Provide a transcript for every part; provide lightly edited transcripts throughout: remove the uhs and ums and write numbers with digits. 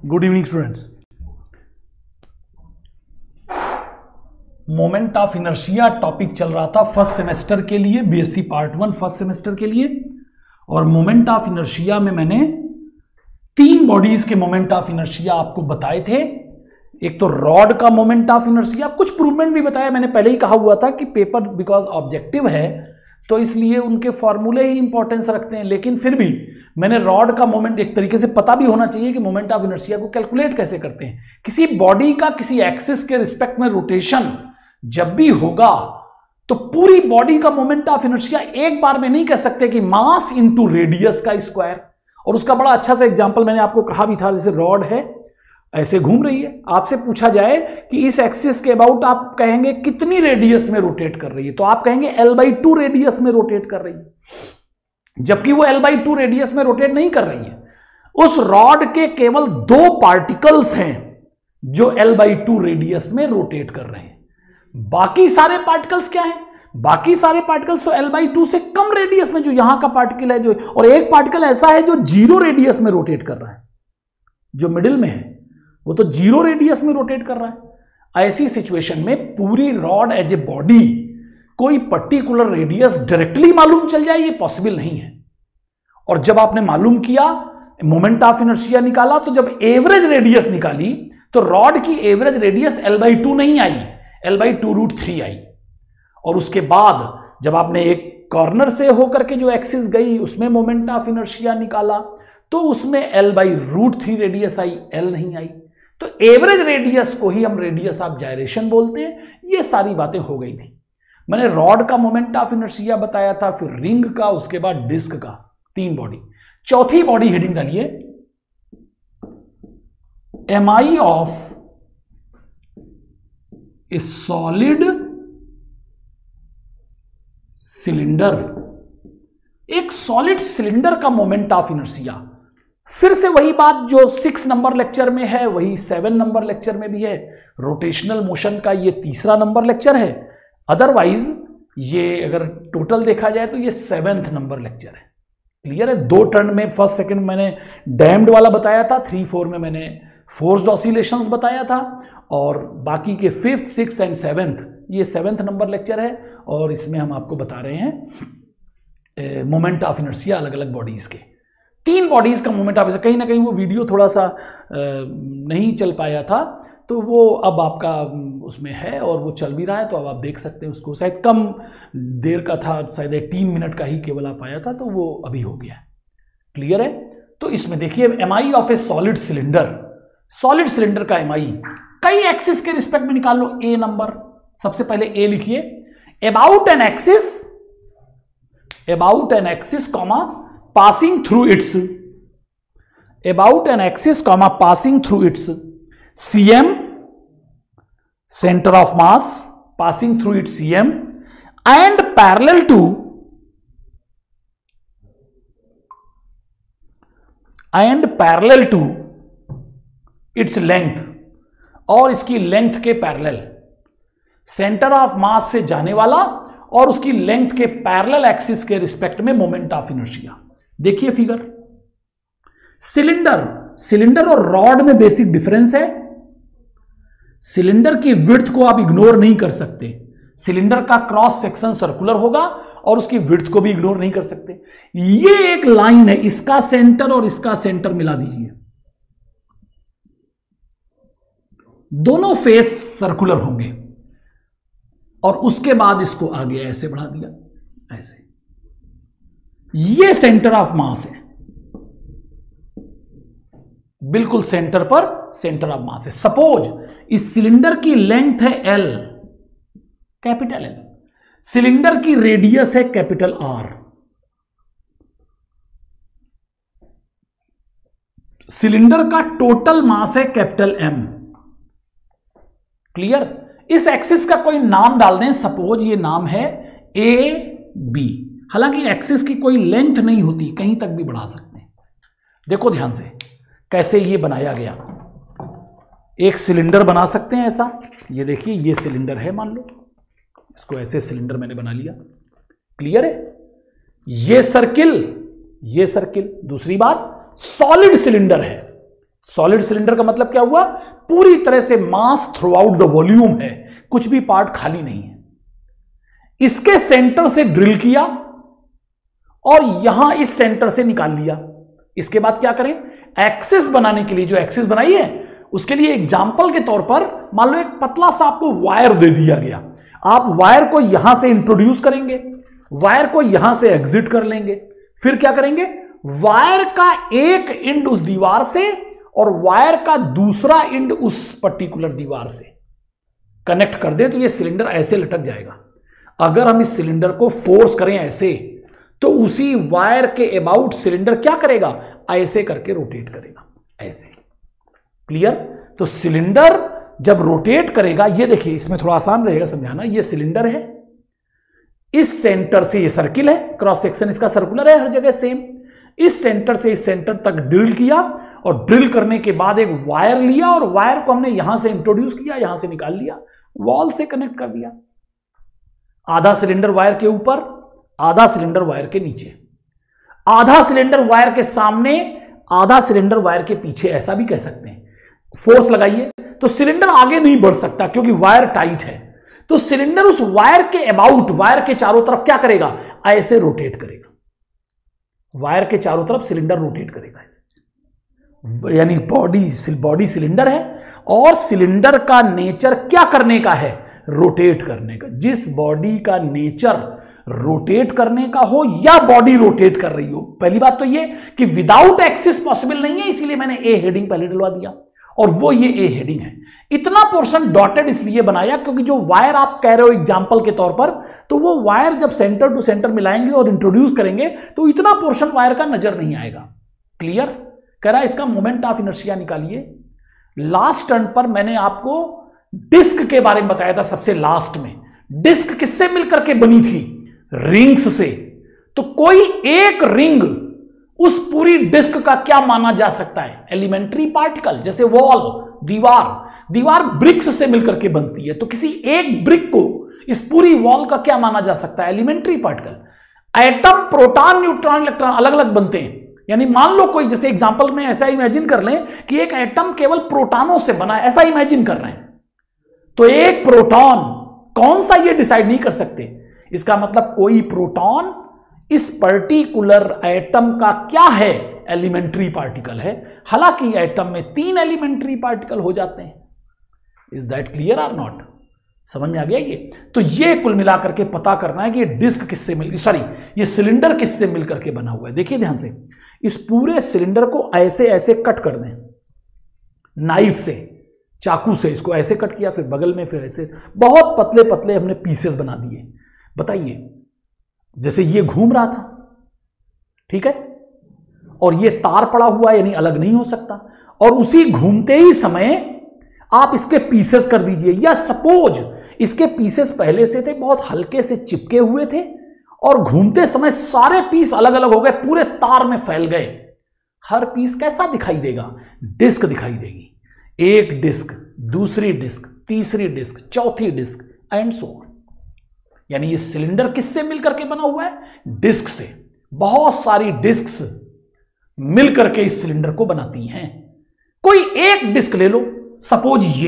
Good evening students. Moment of inertia topic चल रहा था फर्स्ट सेमेस्टर के लिए, बीएससी पार्ट 1 फर्स्ट सेमेस्टर के लिए। और मोमेंट ऑफ इनर्शिया में मैंने 3 बॉडीज के मोमेंट ऑफ इनर्शिया आपको बताए थे। एक तो रॉड का मोमेंट ऑफ इनर्शिया, कुछ प्रूवमेंट भी बताया। मैंने पहले ही कहा हुआ था कि पेपर बिकॉज ऑब्जेक्टिव है तो इसलिए उनके फॉर्मूले ही इंपॉर्टेंस रखते हैं, लेकिन फिर भी मैंने रॉड का मोमेंट एक तरीके से पता भी होना चाहिए कि मोमेंट ऑफ इनर्शिया को कैलकुलेट कैसे करते हैं। किसी बॉडी का किसी एक्सिस के रिस्पेक्ट में रोटेशन जब भी होगा तो पूरी बॉडी का मोमेंट ऑफ इनर्शिया एक बार में नहीं कह सकते कि मास इनटू रेडियस का स्क्वायर। और उसका बड़ा अच्छा सा एग्जांपल मैंने आपको कहा भी था, जैसे रॉड है ऐसे घूम रही है, आपसे पूछा जाए कि इस एक्सिस के अबाउट आप कहेंगे कितनी रेडियस में रोटेट कर रही है, तो आप कहेंगे L/2 रेडियस में रोटेट कर रही है, जबकि वो L/2 रेडियस में रोटेट नहीं कर रही है। उस रॉड के केवल 2 पार्टिकल्स हैं जो L/2 रेडियस में रोटेट कर रहे हैं। बाकी सारे पार्टिकल्स क्या हैं? बाकी सारे पार्टिकल्स तो L/2 से कम रेडियस में, जो यहां का पार्टिकल है जो, और एक पार्टिकल ऐसा है जो 0 रेडियस में रोटेट कर रहा है, जो मिडिल में है वो तो 0 रेडियस में रोटेट कर रहा है। ऐसी सिचुएशन में पूरी रॉड एज ए बॉडी कोई पर्टिकुलर रेडियस डायरेक्टली मालूम चल जाए, ये पॉसिबल नहीं है। और जब आपने मालूम किया, मोमेंट ऑफ इनर्शिया निकाला, तो जब एवरेज रेडियस निकाली तो रॉड की एवरेज रेडियस L/2 नहीं आई, L/2√3 आई। और उसके बाद जब आपने एक कॉर्नर से होकर के जो एक्सिस गई उसमें मोमेंट ऑफ इनर्शिया निकाला तो उसमें L/√3 रेडियस आई, L नहीं आई। तो एवरेज रेडियस को ही हम रेडियस ऑफ जायरेशन बोलते हैं। ये सारी बातें हो गई थी। मैंने रॉड का मोमेंट ऑफ इनर्शिया बताया था, फिर रिंग का, उसके बाद डिस्क का, 3 बॉडी। चौथी बॉडी हेडिंग डालिए, MI of a solid cylinder. एक सॉलिड सिलेंडर का मोमेंट ऑफ इनर्शिया। फिर से वही बात जो 6 नंबर लेक्चर में है वही 7 नंबर लेक्चर में भी है। रोटेशनल मोशन का ये 3रा नंबर लेक्चर है, अदरवाइज ये अगर टोटल देखा जाए तो ये 7th नंबर लेक्चर है। क्लियर है? 2 टर्न में फर्स्ट सेकंड मैंने डैम्ड वाला बताया था, 3-4 में मैंने फोर्स्ड ऑसिलेशंस बताया था, और बाकी के 5th, 6th एंड 7th ये 7th नंबर लेक्चर है। और इसमें हम आपको बता रहे हैं मोमेंट ऑफ इनर्शिया अलग अलग बॉडीज के। 3 बॉडीज का मोमेंट ऑफ इनर्शिया। कहीं ना कहीं वो वीडियो थोड़ा सा नहीं चल पाया था, तो वो अब आपका उसमें है और वो चल भी रहा है, तो अब आप देख सकते हैं उसको। शायद कम देर का था, शायद 3 मिनट का ही केवल आप आया था, तो वो अभी हो गया। क्लियर है? तो इसमें देखिए MI of a solid cylinder. Solid cylinder का MI कई एक्सिस के रिस्पेक्ट में निकाल लो। A नंबर, सबसे पहले A लिखिए। About an axis comma passing through its, about an axis comma passing through its CM, centre of mass, passing through its CM, and parallel to its length, और इसकी length के parallel, centre of mass से जाने वाला और उसकी length के parallel axis के रिस्पेक्ट में मोमेंट ऑफ इनर्शिया। देखिए फिगर। सिलेंडर और रॉड में बेसिक डिफरेंस है। सिलेंडर की विड्थ को आप इग्नोर नहीं कर सकते। सिलेंडर का क्रॉस सेक्शन सर्कुलर होगा और उसकी विड्थ को भी इग्नोर नहीं कर सकते। ये एक लाइन है, इसका सेंटर और इसका सेंटर मिला दीजिए, दोनों फेस सर्कुलर होंगे, और उसके बाद इसको आगे ऐसे बढ़ा दिया, ऐसे। ये सेंटर ऑफ मास है, बिल्कुल सेंटर पर सेंटर ऑफ मास है। सपोज इस सिलेंडर की लेंथ है L, कैपिटल L, सिलेंडर की रेडियस है कैपिटल R, सिलेंडर का टोटल मास है कैपिटल M। क्लियर? इस एक्सिस का कोई नाम डाल दें, सपोज ये नाम है AB। हालांकि एक्सिस की कोई लेंथ नहीं होती, कहीं तक भी बढ़ा सकते हैं। देखो ध्यान से कैसे ये बनाया गया। एक सिलेंडर बना सकते हैं ऐसा, ये देखिए ये सिलेंडर है, मान लो इसको ऐसे सिलेंडर मैंने बना लिया। क्लियर है? ये सर्किल, ये सर्किल। दूसरी बात, सॉलिड सिलेंडर है, सॉलिड सिलेंडर का मतलब क्या हुआ? पूरी तरह से mass throughout the volume है, कुछ भी पार्ट खाली नहीं है। इसके सेंटर से ड्रिल किया और यहां इस सेंटर से निकाल लिया। इसके बाद क्या करें? एक्सिस बनाने के लिए जो एक्सिस बनाई है उसके लिए एग्जाम्पल के तौर पर मान लो एक पतला सा आपको वायर दे दिया गया। आप वायर को यहां से इंट्रोड्यूस करेंगे, वायर को यहां से एग्जिट कर लेंगे, फिर क्या करेंगे? वायर का एक एंड उस दीवार से और वायर का दूसरा एंड उस पर्टिकुलर दीवार से कनेक्ट कर दे तो ये सिलेंडर ऐसे लटक जाएगा। अगर हम इस सिलेंडर को फोर्स करें ऐसे तो उसी वायर के अबाउट सिलेंडर क्या करेगा? ऐसे करके रोटेट करेगा, ऐसे। क्लियर? तो सिलेंडर जब रोटेट करेगा, ये देखिए इसमें थोड़ा आसान रहेगा समझाना। ये सिलेंडर है, इस सेंटर से ये सर्किल है, क्रॉस सेक्शन इसका सर्कुलर है हर जगह सेम। इस सेंटर से इस सेंटर तक ड्रिल किया और ड्रिल करने के बाद एक वायर लिया और वायर को हमने यहां से इंट्रोड्यूस किया, यहां से निकाल लिया, वॉल से कनेक्ट कर दिया। आधा सिलेंडर वायर के ऊपर, आधा सिलेंडर वायर के नीचे, आधा सिलेंडर वायर के सामने, आधा सिलेंडर वायर के पीछे, ऐसा भी कह सकते हैं। फोर्स लगाइए तो सिलेंडर आगे नहीं बढ़ सकता क्योंकि वायर टाइट है। तो सिलेंडर उस वायर के अबाउट, वायर के चारों तरफ क्या करेगा? ऐसे रोटेट करेगा। वायर के चारों तरफ सिलेंडर रोटेट करेगा ऐसे, यानी बॉडी सिलेंडर है और सिलेंडर का नेचर क्या करने का है? रोटेट करने का। जिस बॉडी का नेचर रोटेट करने का हो या बॉडी रोटेट कर रही हो, पहली बात तो ये कि विदाउट एक्सिस पॉसिबल नहीं है, इसीलिए मैंने ए हेडिंग पहले डलवा दिया और वो ये ए हेडिंग है। इतना पोर्शन डॉटेड इसलिए बनाया क्योंकि जो वायर आप कह रहे हो एग्जांपल के तौर पर, तो वो वायर जब सेंटर टू सेंटर मिलाएंगे और इंट्रोड्यूस करेंगे तो इतना पोर्शन वायर का नजर नहीं आएगा। क्लियर? कह रहा है इसका मोमेंट ऑफ इनर्शिया निकालिए। लास्ट टर्न पर मैंने आपको डिस्क के बारे में बताया था सबसे लास्ट में। डिस्क किससे मिलकर के बनी थी? रिंग्स से। तो कोई एक रिंग उस पूरी डिस्क का क्या माना जा सकता है? Elementary particle. जैसे वॉल, दीवार ब्रिक्स से मिलकर के बनती है, तो किसी एक ब्रिक को इस पूरी वॉल का क्या माना जा सकता है? Elementary particle. Atom, proton, neutron, electron अलग अलग बनते हैं। यानी मान लो कोई, जैसे एग्जांपल में ऐसा इमेजिन कर लें कि एक एटम केवल प्रोटॉनों से बना है, ऐसा इमेजिन कर रहे हैं, तो एक प्रोटॉन कौन सा ये डिसाइड नहीं कर सकते। इसका मतलब कोई प्रोटॉन इस पर्टिकुलर एटम का क्या है? एलिमेंट्री पार्टिकल है। हालांकि एटम में 3 एलिमेंट्री पार्टिकल हो जाते हैं। इज दैट क्लियर और नॉट? समझ में आ गया ये? तो ये कुल मिलाकर के पता करना है कि ये डिस्क किससे ये सिलेंडर किससे मिलकर के बना हुआ है। देखिए ध्यान से, इस पूरे सिलेंडर को ऐसे ऐसे कट कर दें नाइफ से, चाकू से इसको ऐसे कट किया, फिर बगल में, फिर ऐसे बहुत पतले पतले हमने पीसेस बना दिए। बताइए, जैसे ये घूम रहा था, ठीक है, और ये तार पड़ा हुआ यानी अलग नहीं हो सकता, और उसी घूमते ही समय आप इसके पीसेस कर दीजिए, या सपोज इसके पीसेस पहले से थे, बहुत हल्के से चिपके हुए थे और घूमते समय सारे पीस अलग अलग हो गए, पूरे तार में फैल गए। हर पीस कैसा दिखाई देगा? डिस्क दिखाई देगी। एक डिस्क, दूसरी डिस्क, तीसरी डिस्क, चौथी डिस्क एंड सो ऑन। यानी ये सिलेंडर किससे मिलकर के बना हुआ है? डिस्क से। बहुत सारी डिस्क्स मिलकर के इस सिलेंडर को बनाती हैं। कोई एक डिस्क ले लो, सपोज ये,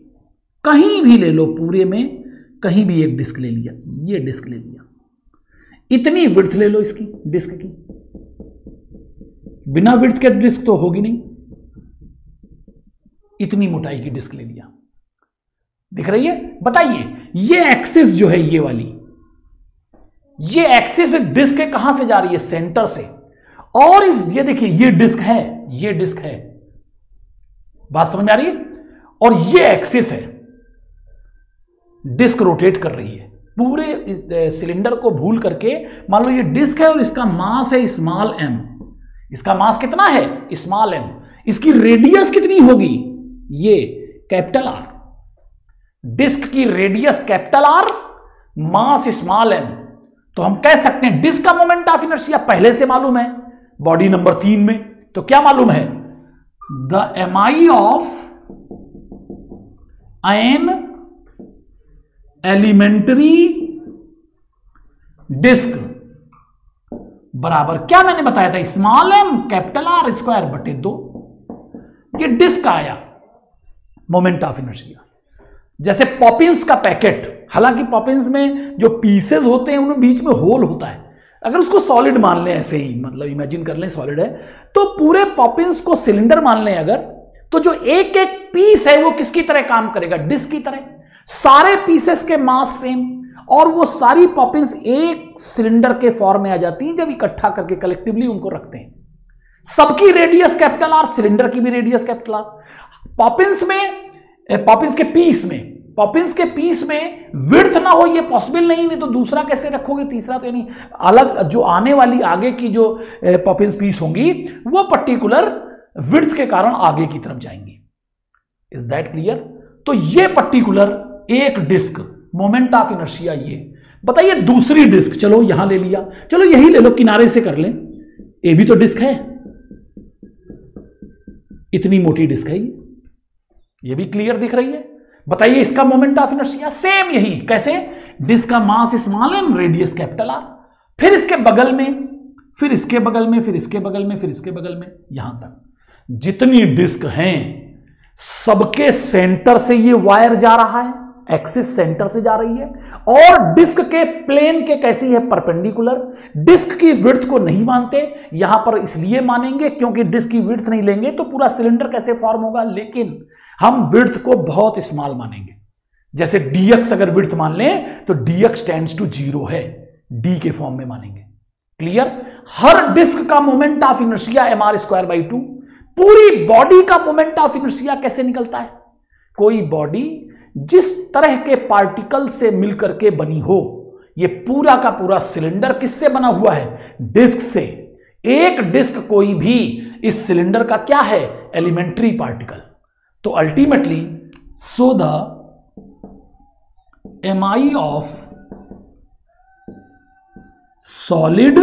कहीं भी ले लो पूरे में, कहीं भी एक डिस्क ले लिया, ये डिस्क ले लिया, इतनी विड्थ ले लो इसकी डिस्क की, बिना विड्थ के डिस्क तो होगी नहीं, इतनी मोटाई की डिस्क ले लिया। दिख रही है? बताइए, ये एक्सिस जो है, ये वाली, ये एक्सिस डिस्क है, कहां से जा रही है? सेंटर से। और ये देखिए, ये डिस्क है, ये डिस्क है, बात समझ आ रही है? और ये एक्सिस है, डिस्क रोटेट कर रही है पूरे सिलेंडर को भूल करके। मान लो ये डिस्क है और इसका मास है स्मॉल m, इसका मास कितना है? Small m। इसकी रेडियस कितनी होगी? ये कैपिटल R। डिस्क की radius capital R, mass small m। तो हम कह सकते हैं डिस्क का मोमेंट ऑफ इनर्शिया पहले से मालूम है बॉडी नंबर 3 में। तो क्या मालूम है? The mi of an elementary disc बराबर क्या मैंने बताया था? Small m capital R square बटे 2। के डिस्क आया मोमेंट ऑफ इनर्शिया। जैसे पॉपिंस का पैकेट, हालांकि पॉपिंस में जो पीसेस होते हैं उनमें बीच में होल होता है, अगर उसको सॉलिड मान लें, ऐसे ही मतलब इमेजिन कर लें सॉलिड है, तो पूरे पॉपिंस को सिलेंडर मान लें अगर, तो जो एक एक पीस है वो किसकी तरह काम करेगा? डिस्क की तरह। सारे पीसेस के मास सेम, और वो सारी पॉपिंस एक सिलेंडर के फॉर्म में आ जाती हैं जब इकट्ठा करके कलेक्टिवली उनको रखते हैं। सबकी रेडियस कैपिटल आर, सिलेंडर की भी रेडियस कैपिटल आर। पॉपिंस के पीस में विड्थ ना हो ये पॉसिबल नहीं तो दूसरा कैसे रखोगे, तीसरा तो यानी अलग, जो आने वाली आगे की जो पॉपिंस पीस होंगी वो पर्टिकुलर विड्थ के कारण आगे की तरफ जाएंगी। Is that clear? तो ये पर्टिकुलर एक डिस्क मोमेंट ऑफ इनर्शिया, ये बताइए दूसरी डिस्क, चलो यहां ले लिया, चलो यही ले लो, किनारे से कर लें, ये भी तो डिस्क है, इतनी मोटी डिस्क है ये भी क्लियर दिख रही है। बताइए इसका मोमेंट ऑफ इनर्शिया सेम यही, कैसे? डिस्क का mass small M, radius capital R, फिर इसके बगल में, फिर इसके बगल में, फिर इसके बगल में, फिर इसके बगल में, यहां तक जितनी डिस्क हैं सबके सेंटर से ये वायर जा रहा है, एक्सिस सेंटर से जा रही है, और डिस्क के प्लेन के कैसी है? परपेंडिकुलर। डिस्क की विड्थ को नहीं मानते यहां पर, इसलिए मानेंगे क्योंकि डिस्क की विड्थ नहीं लेंगे तो पूरा सिलेंडर कैसे फॉर्म होगा, लेकिन हम विड्थ को बहुत स्मॉल मानेंगे। जैसे dx अगर विड्थ मान लें तो dx टेंड्स टू 0 है, d के फॉर्म में मानेंगे। क्लियर? हर डिस्क का मोमेंट ऑफ इनर्शिया mr²/2। पूरी बॉडी का मोमेंट ऑफ इनर्शिया कैसे निकलता है? कोई बॉडी जिस तरह के पार्टिकल से मिलकर के बनी हो, ये पूरा का पूरा सिलेंडर किससे बना हुआ है? डिस्क से। एक डिस्क कोई भी इस सिलेंडर का क्या है? Elementary particle. तो ultimately so the mi of solid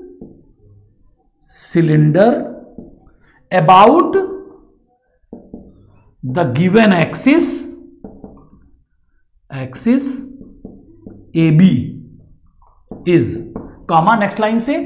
cylinder about the given axis AB is, comma next line से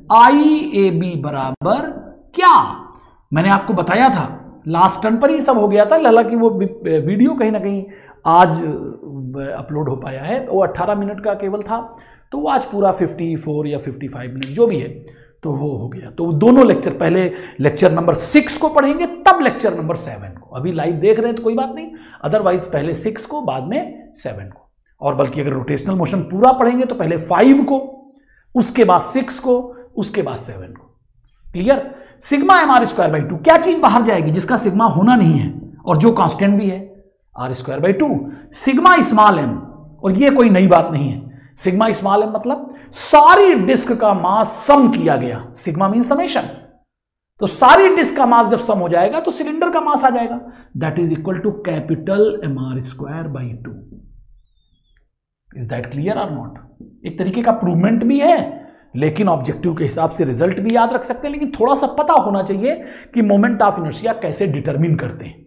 IAB बराबर क्या? मैंने आपको बताया था लास्ट टर्न पर ही सब हो गया था, हालांकि वो वीडियो कहीं ना कहीं आज अपलोड हो पाया है, वो 18 मिनट का केवल था, तो वो आज पूरा 54 या 55 मिनट जो भी है तो वो हो गया। तो दोनों लेक्चर, पहले लेक्चर नंबर 6 को पढ़ेंगे तब लेक्चर नंबर 7 को। अभी लाइव देख रहे हैं तो कोई बात नहीं, अदरवाइज पहले 6 को बाद में 7 को, और बल्कि अगर रोटेशनल मोशन पूरा पढ़ेंगे तो पहले 5 को, उसके बाद 6 को, उसके बाद 7 को। क्लियर? सिग्मा mr²/2, क्या चीज बाहर जाएगी जिसका सिग्मा होना नहीं है और जो कांस्टेंट भी है? r²/2 सिग्मा स्मॉल m, और ये कोई नई बात नहीं है। सिग्मा स्मॉल m मतलब सारी डिस्क का मास सम किया गया, सिग्मा मीन समेशन, तो सारी डिस्क का मास जब सम हो जाएगा तो सिलेंडर का मास आ जाएगा, that is equal to capital mr²/2। Is that clear और नॉट? एक तरीके का प्रूवमेंट भी है, लेकिन ऑब्जेक्टिव के हिसाब से रिजल्ट भी याद रख सकते हैं, लेकिन थोड़ा सा पता होना चाहिए कि मोमेंट ऑफ इनर्शिया कैसे डिटरमिन करते हैं।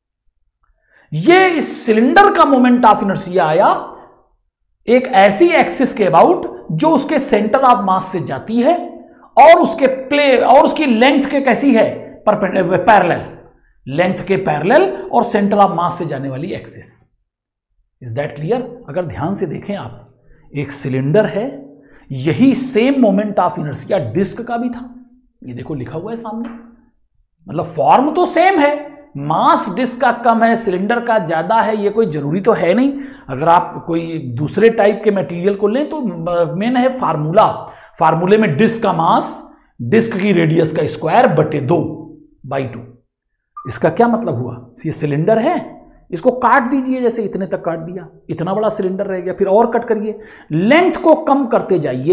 ये इस सिलेंडर का मोमेंट ऑफ इनर्शिया आया एक ऐसी एक्सिस के अबाउट जो उसके सेंटर ऑफ मास से जाती है, और उसकी लेंथ के कैसी है? पैरेलल, लेंथ के पैरेलल और सेंटर ऑफ मास से जाने वाली एक्सिस। Is that clear? अगर ध्यान से देखें आप, एक सिलेंडर है, यही same moment of inertia disc का भी था, ये देखो लिखा हुआ है सामने, मतलब फॉर्म तो सेम है, मास डिस्क का कम है, सिलेंडर का ज्यादा है, ये कोई जरूरी तो है नहीं। अगर आप कोई दूसरे टाइप के मटेरियल को लें तो मेन है फार्मूला, फार्मूले में डिस्क का मास डिस्क की रेडियस का स्क्वायर बटे 2/2। इसका क्या मतलब हुआ? ये सिलेंडर है, इसको काट दीजिए, जैसे इतने तक काट दिया, इतना बड़ा सिलेंडर रह गया, फिर और कट करिए, लेंथ को कम करते जाइए,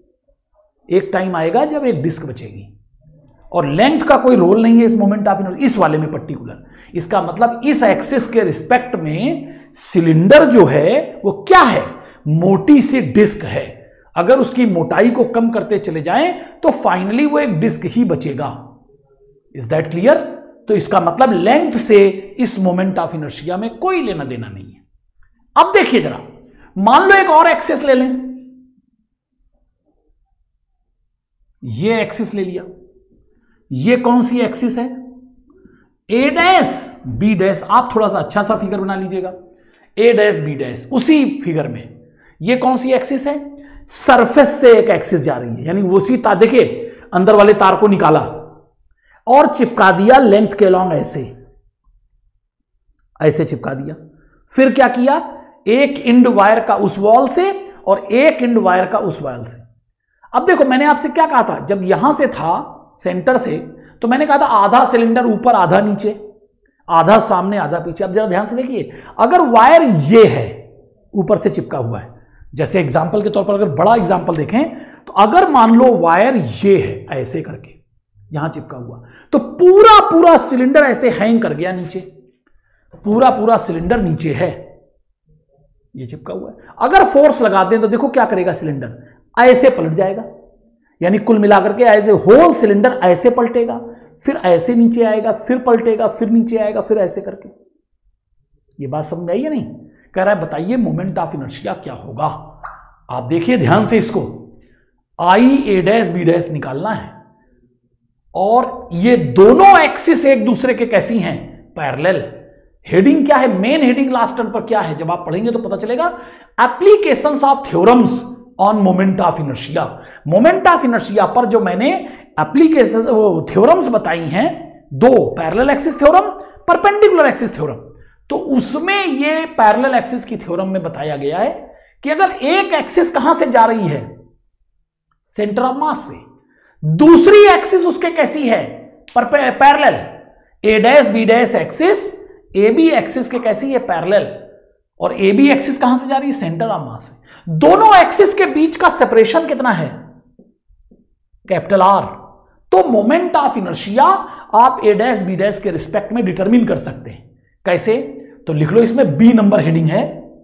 एक टाइम आएगा जब एक डिस्क बचेगी, और लेंथ का कोई रोल नहीं है इस मोमेंट ऑफ इनर्शिया, इस वाले में पर्टिकुलर। इसका मतलब इस एक्सिस के रिस्पेक्ट में सिलेंडर जो है वो क्या है? मोटी सी डिस्क है। अगर उसकी मोटाई को कम करते चले जाएं तो फाइनली वो एक डिस्क ही बचेगा। Is that clear? तो इसका मतलब लेंथ से इस मोमेंट ऑफ इनर्शिया में कोई लेना देना नहीं है। अब देखिए जरा, मान लो एक और एक्सिस ले लें, ये एक्सिस ले लिया, ये कौन सी एक्सिस है? ए डैश बी डैश, आप थोड़ा सा अच्छा सा फिगर बना लीजिएगा, ए डैश बी डैश, उसी फिगर में ये कौन सी एक्सिस है, सरफेस से एक एक्सिस जा रही है, यानी उसी तार, देखिए अंदर वाले तार को निकाला और चिपका दिया लेंथ के अलॉन्ग, ऐसे चिपका दिया। फिर क्या किया, एक इंड वायर का उस वॉल से और एक इंड वायर का उस वायर से। अब देखो मैंने आपसे क्या कहा था, जब यहां से था सेंटर से, तो मैंने कहा था आधा सिलेंडर ऊपर आधा नीचे, आधा सामने आधा पीछे। अब जरा ध्यान से देखिए, अगर वायर ये है ऊपर से चिपका हुआ है, जैसे एग्जांपल के तौर पर अगर बड़ा एग्जांपल देखें तो अगर मान लो वायर ये है ऐसे करके यहां चिपका हुआ, तो पूरा पूरा सिलेंडर ऐसे हैंग कर गया नीचे, पूरा पूरा सिलेंडर नीचे है, ये चिपका हुआ है। अगर फोर्स लगा दें तो देखो क्या करेगा, सिलेंडर ऐसे पलट जाएगा, यानी कुल मिलाकर के एज ए होल सिलेंडर ऐसे पलटेगा, फिर ऐसे नीचे आएगा, फिर पलटेगा, फिर नीचे आएगा, फिर ऐसे करके। ये बात समझ में आई है नहीं? कह रहा है बताइए मोमेंट ऑफ इनर्शिया क्या होगा। आप देखिए ध्यान से, इसको I A dash B dash निकालना है और ये दोनों एक्सिस एक दूसरे के कैसी हैं, पैरेलल। हेडिंग क्या है, मेन हेडिंग लास्ट टर्म पर क्या है, जब आप पढ़ेंगे तो पता चलेगा, applications of theorems on moment of inertia. Moment of inertia पर जो मैंने एप्लीकेशन थ्योरम्स बताई हैं, दो, parallel axis theorem, perpendicular axis theorem, तो उसमें ये पैरेलल एक्सिस की थ्योरम में बताया गया है कि अगर एक एक्सिस कहां से जा रही है, सेंटर ऑफ मास से, दूसरी एक्सिस उसके कैसी है, parallel, A dash B dash axis A B axis के कैसी है, पैरेलल, और ए बी एक्सिस कहां से जा रही है, सेंटर ऑफ मास से। दोनों एक्सिस के बीच का सेपरेशन कितना है, कैपिटल आर। तो मोमेंट ऑफ इनर्शिया आप ए डैश बी डैश के रिस्पेक्ट में डिटरमिन कर सकते हैं। कैसे, तो लिख लो, इसमें बी नंबर हेडिंग है,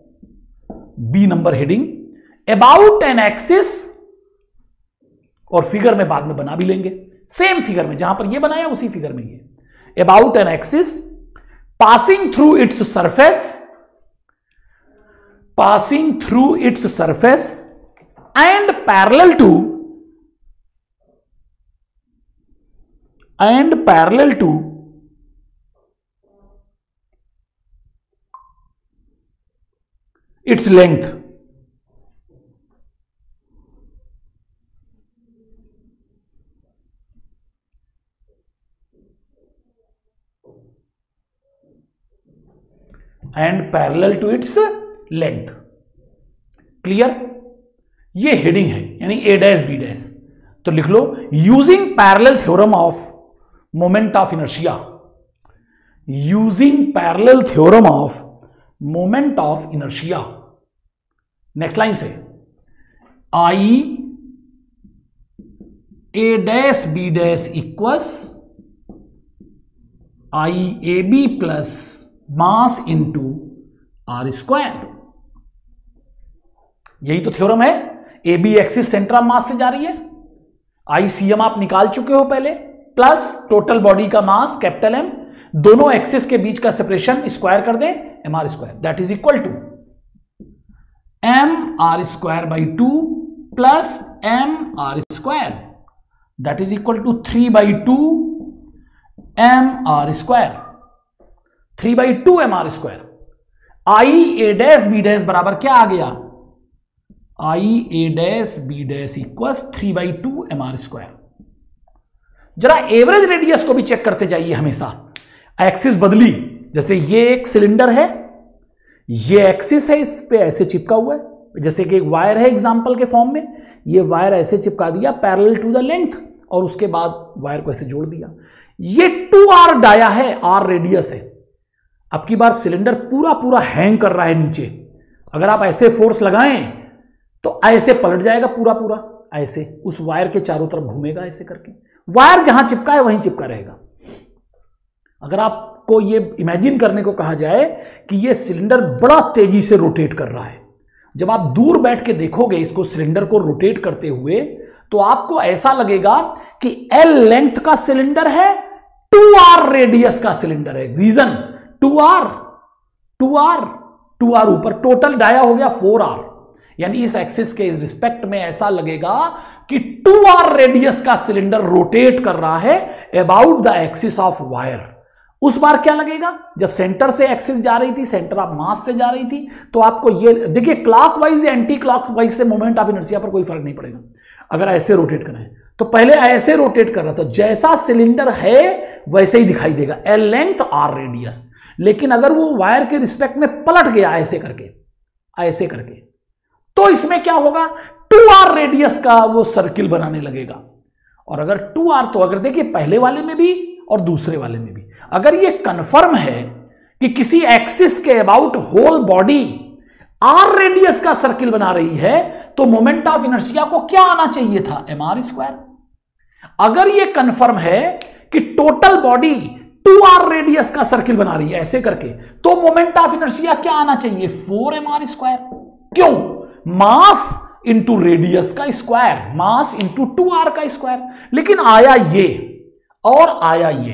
B number heading, about an axis, और फिगर में बाद में बना भी लेंगे, सेम फिगर में जहां पर ये बनाया उसी फिगर में ये, about an axis passing through its surface and parallel to its length, and parallel to its length। Clear? ये हेडिंग है, यानी ए डैश बी डैश। तो लिख लो, using parallel theorem of moment of inertia, using parallel theorem of moment of inertia. Next line से, I A dash B dash equals I A B plus mass into R square. यही तो theorem है, A B axis centre of mass से जा रही है, ICM आप निकाल चुके हो पहले, प्लस टोटल बॉडी का मास कैपिटल एम, दोनों एक्सिस के बीच का सेपरेशन स्क्वायर कर दें, M R square, that is equal to M R square by 2 plus M R square, that is equal to 3/2 M R square, 3/2 M R square. I A dash B dash बराबर क्या आ गया, I A dash B dash equals 3/2 M R square. जरा average radius को भी check करते जाइए हमेशा, एक्सिस बदली, जैसे ये एक सिलेंडर है, ये एक्सिस है, इस पे ऐसे चिपका हुआ है, जैसे कि एक वायर है एग्जांपल के फॉर्म में, ये वायर ऐसे चिपका दिया पैरेलल टू द लेंथ, और उसके बाद वायर को ऐसे जोड़ दिया। ये 2r डाया है, r रेडियस है। अब की बार सिलेंडर पूरा पूरा हैंग कर रहा है नीचे, अगर आप ऐसे फोर्स लगाएं तो ऐसे पलट जाएगा पूरा पूरा, ऐसे उस वायर के चारों तरफ घूमेगा ऐसे करके, वायर जहां चिपका है वहीं चिपका रहेगा। अगर आपको ये इमेजिन करने को कहा जाए कि ये सिलेंडर बड़ा तेजी से रोटेट कर रहा है, जब आप दूर बैठ के देखोगे इसको सिलेंडर को रोटेट करते हुए, तो आपको ऐसा लगेगा कि L लेंथ का सिलेंडर है, 2r रेडियस का सिलेंडर है। रीजन 2r ऊपर, टोटल डाया हो गया 4r, यानी इस एक्सिस के रिस्पेक्ट में ऐसा लगेगा कि 2r रेडियस का सिलेंडर रोटेट कर रहा है about the axis of wire. उस बार क्या लगेगा, जब सेंटर से एक्सिस जा रही थी, सेंटर ऑफ मास से जा रही थी, तो आपको ये देखिए क्लॉकवाइज या एंटी क्लॉकवाइज से मोमेंट ऑफ इनर्शिया पर कोई फर्क नहीं पड़ेगा। अगर ऐसे रोटेट करें तो पहले ऐसे रोटेट कर रहा था, जैसा सिलेंडर है वैसे ही दिखाई देगा, एल लेंथ आर रेडियस। लेकिन अगर वो वायर के रिस्पेक्ट में पलट गया ऐसे करके, तो इसमें क्या होगा, 2r रेडियस का वो सर्किल बनाने लगेगा। और अगर 2r, तो अगर देखिए पहले वाले में भी और दूसरे वाले में भी, अगर ये कंफर्म है कि किसी एक्सिस के about whole body r radius का सर्किल बना रही है, तो मोमेंट ऑफ इनर्शिया को क्या आना चाहिए था, mr²। अगर ये कंफर्म है कि टोटल बॉडी 2r रेडियस का सर्किल बना रही है ऐसे करके, तो मोमेंट ऑफ इनर्शिया क्या आना चाहिए, 4mr²। क्यों, मास इंटू रेडियस का स्क्वायर, मास इंटू 2r का स्क्वायर। लेकिन आया ये और आया ये,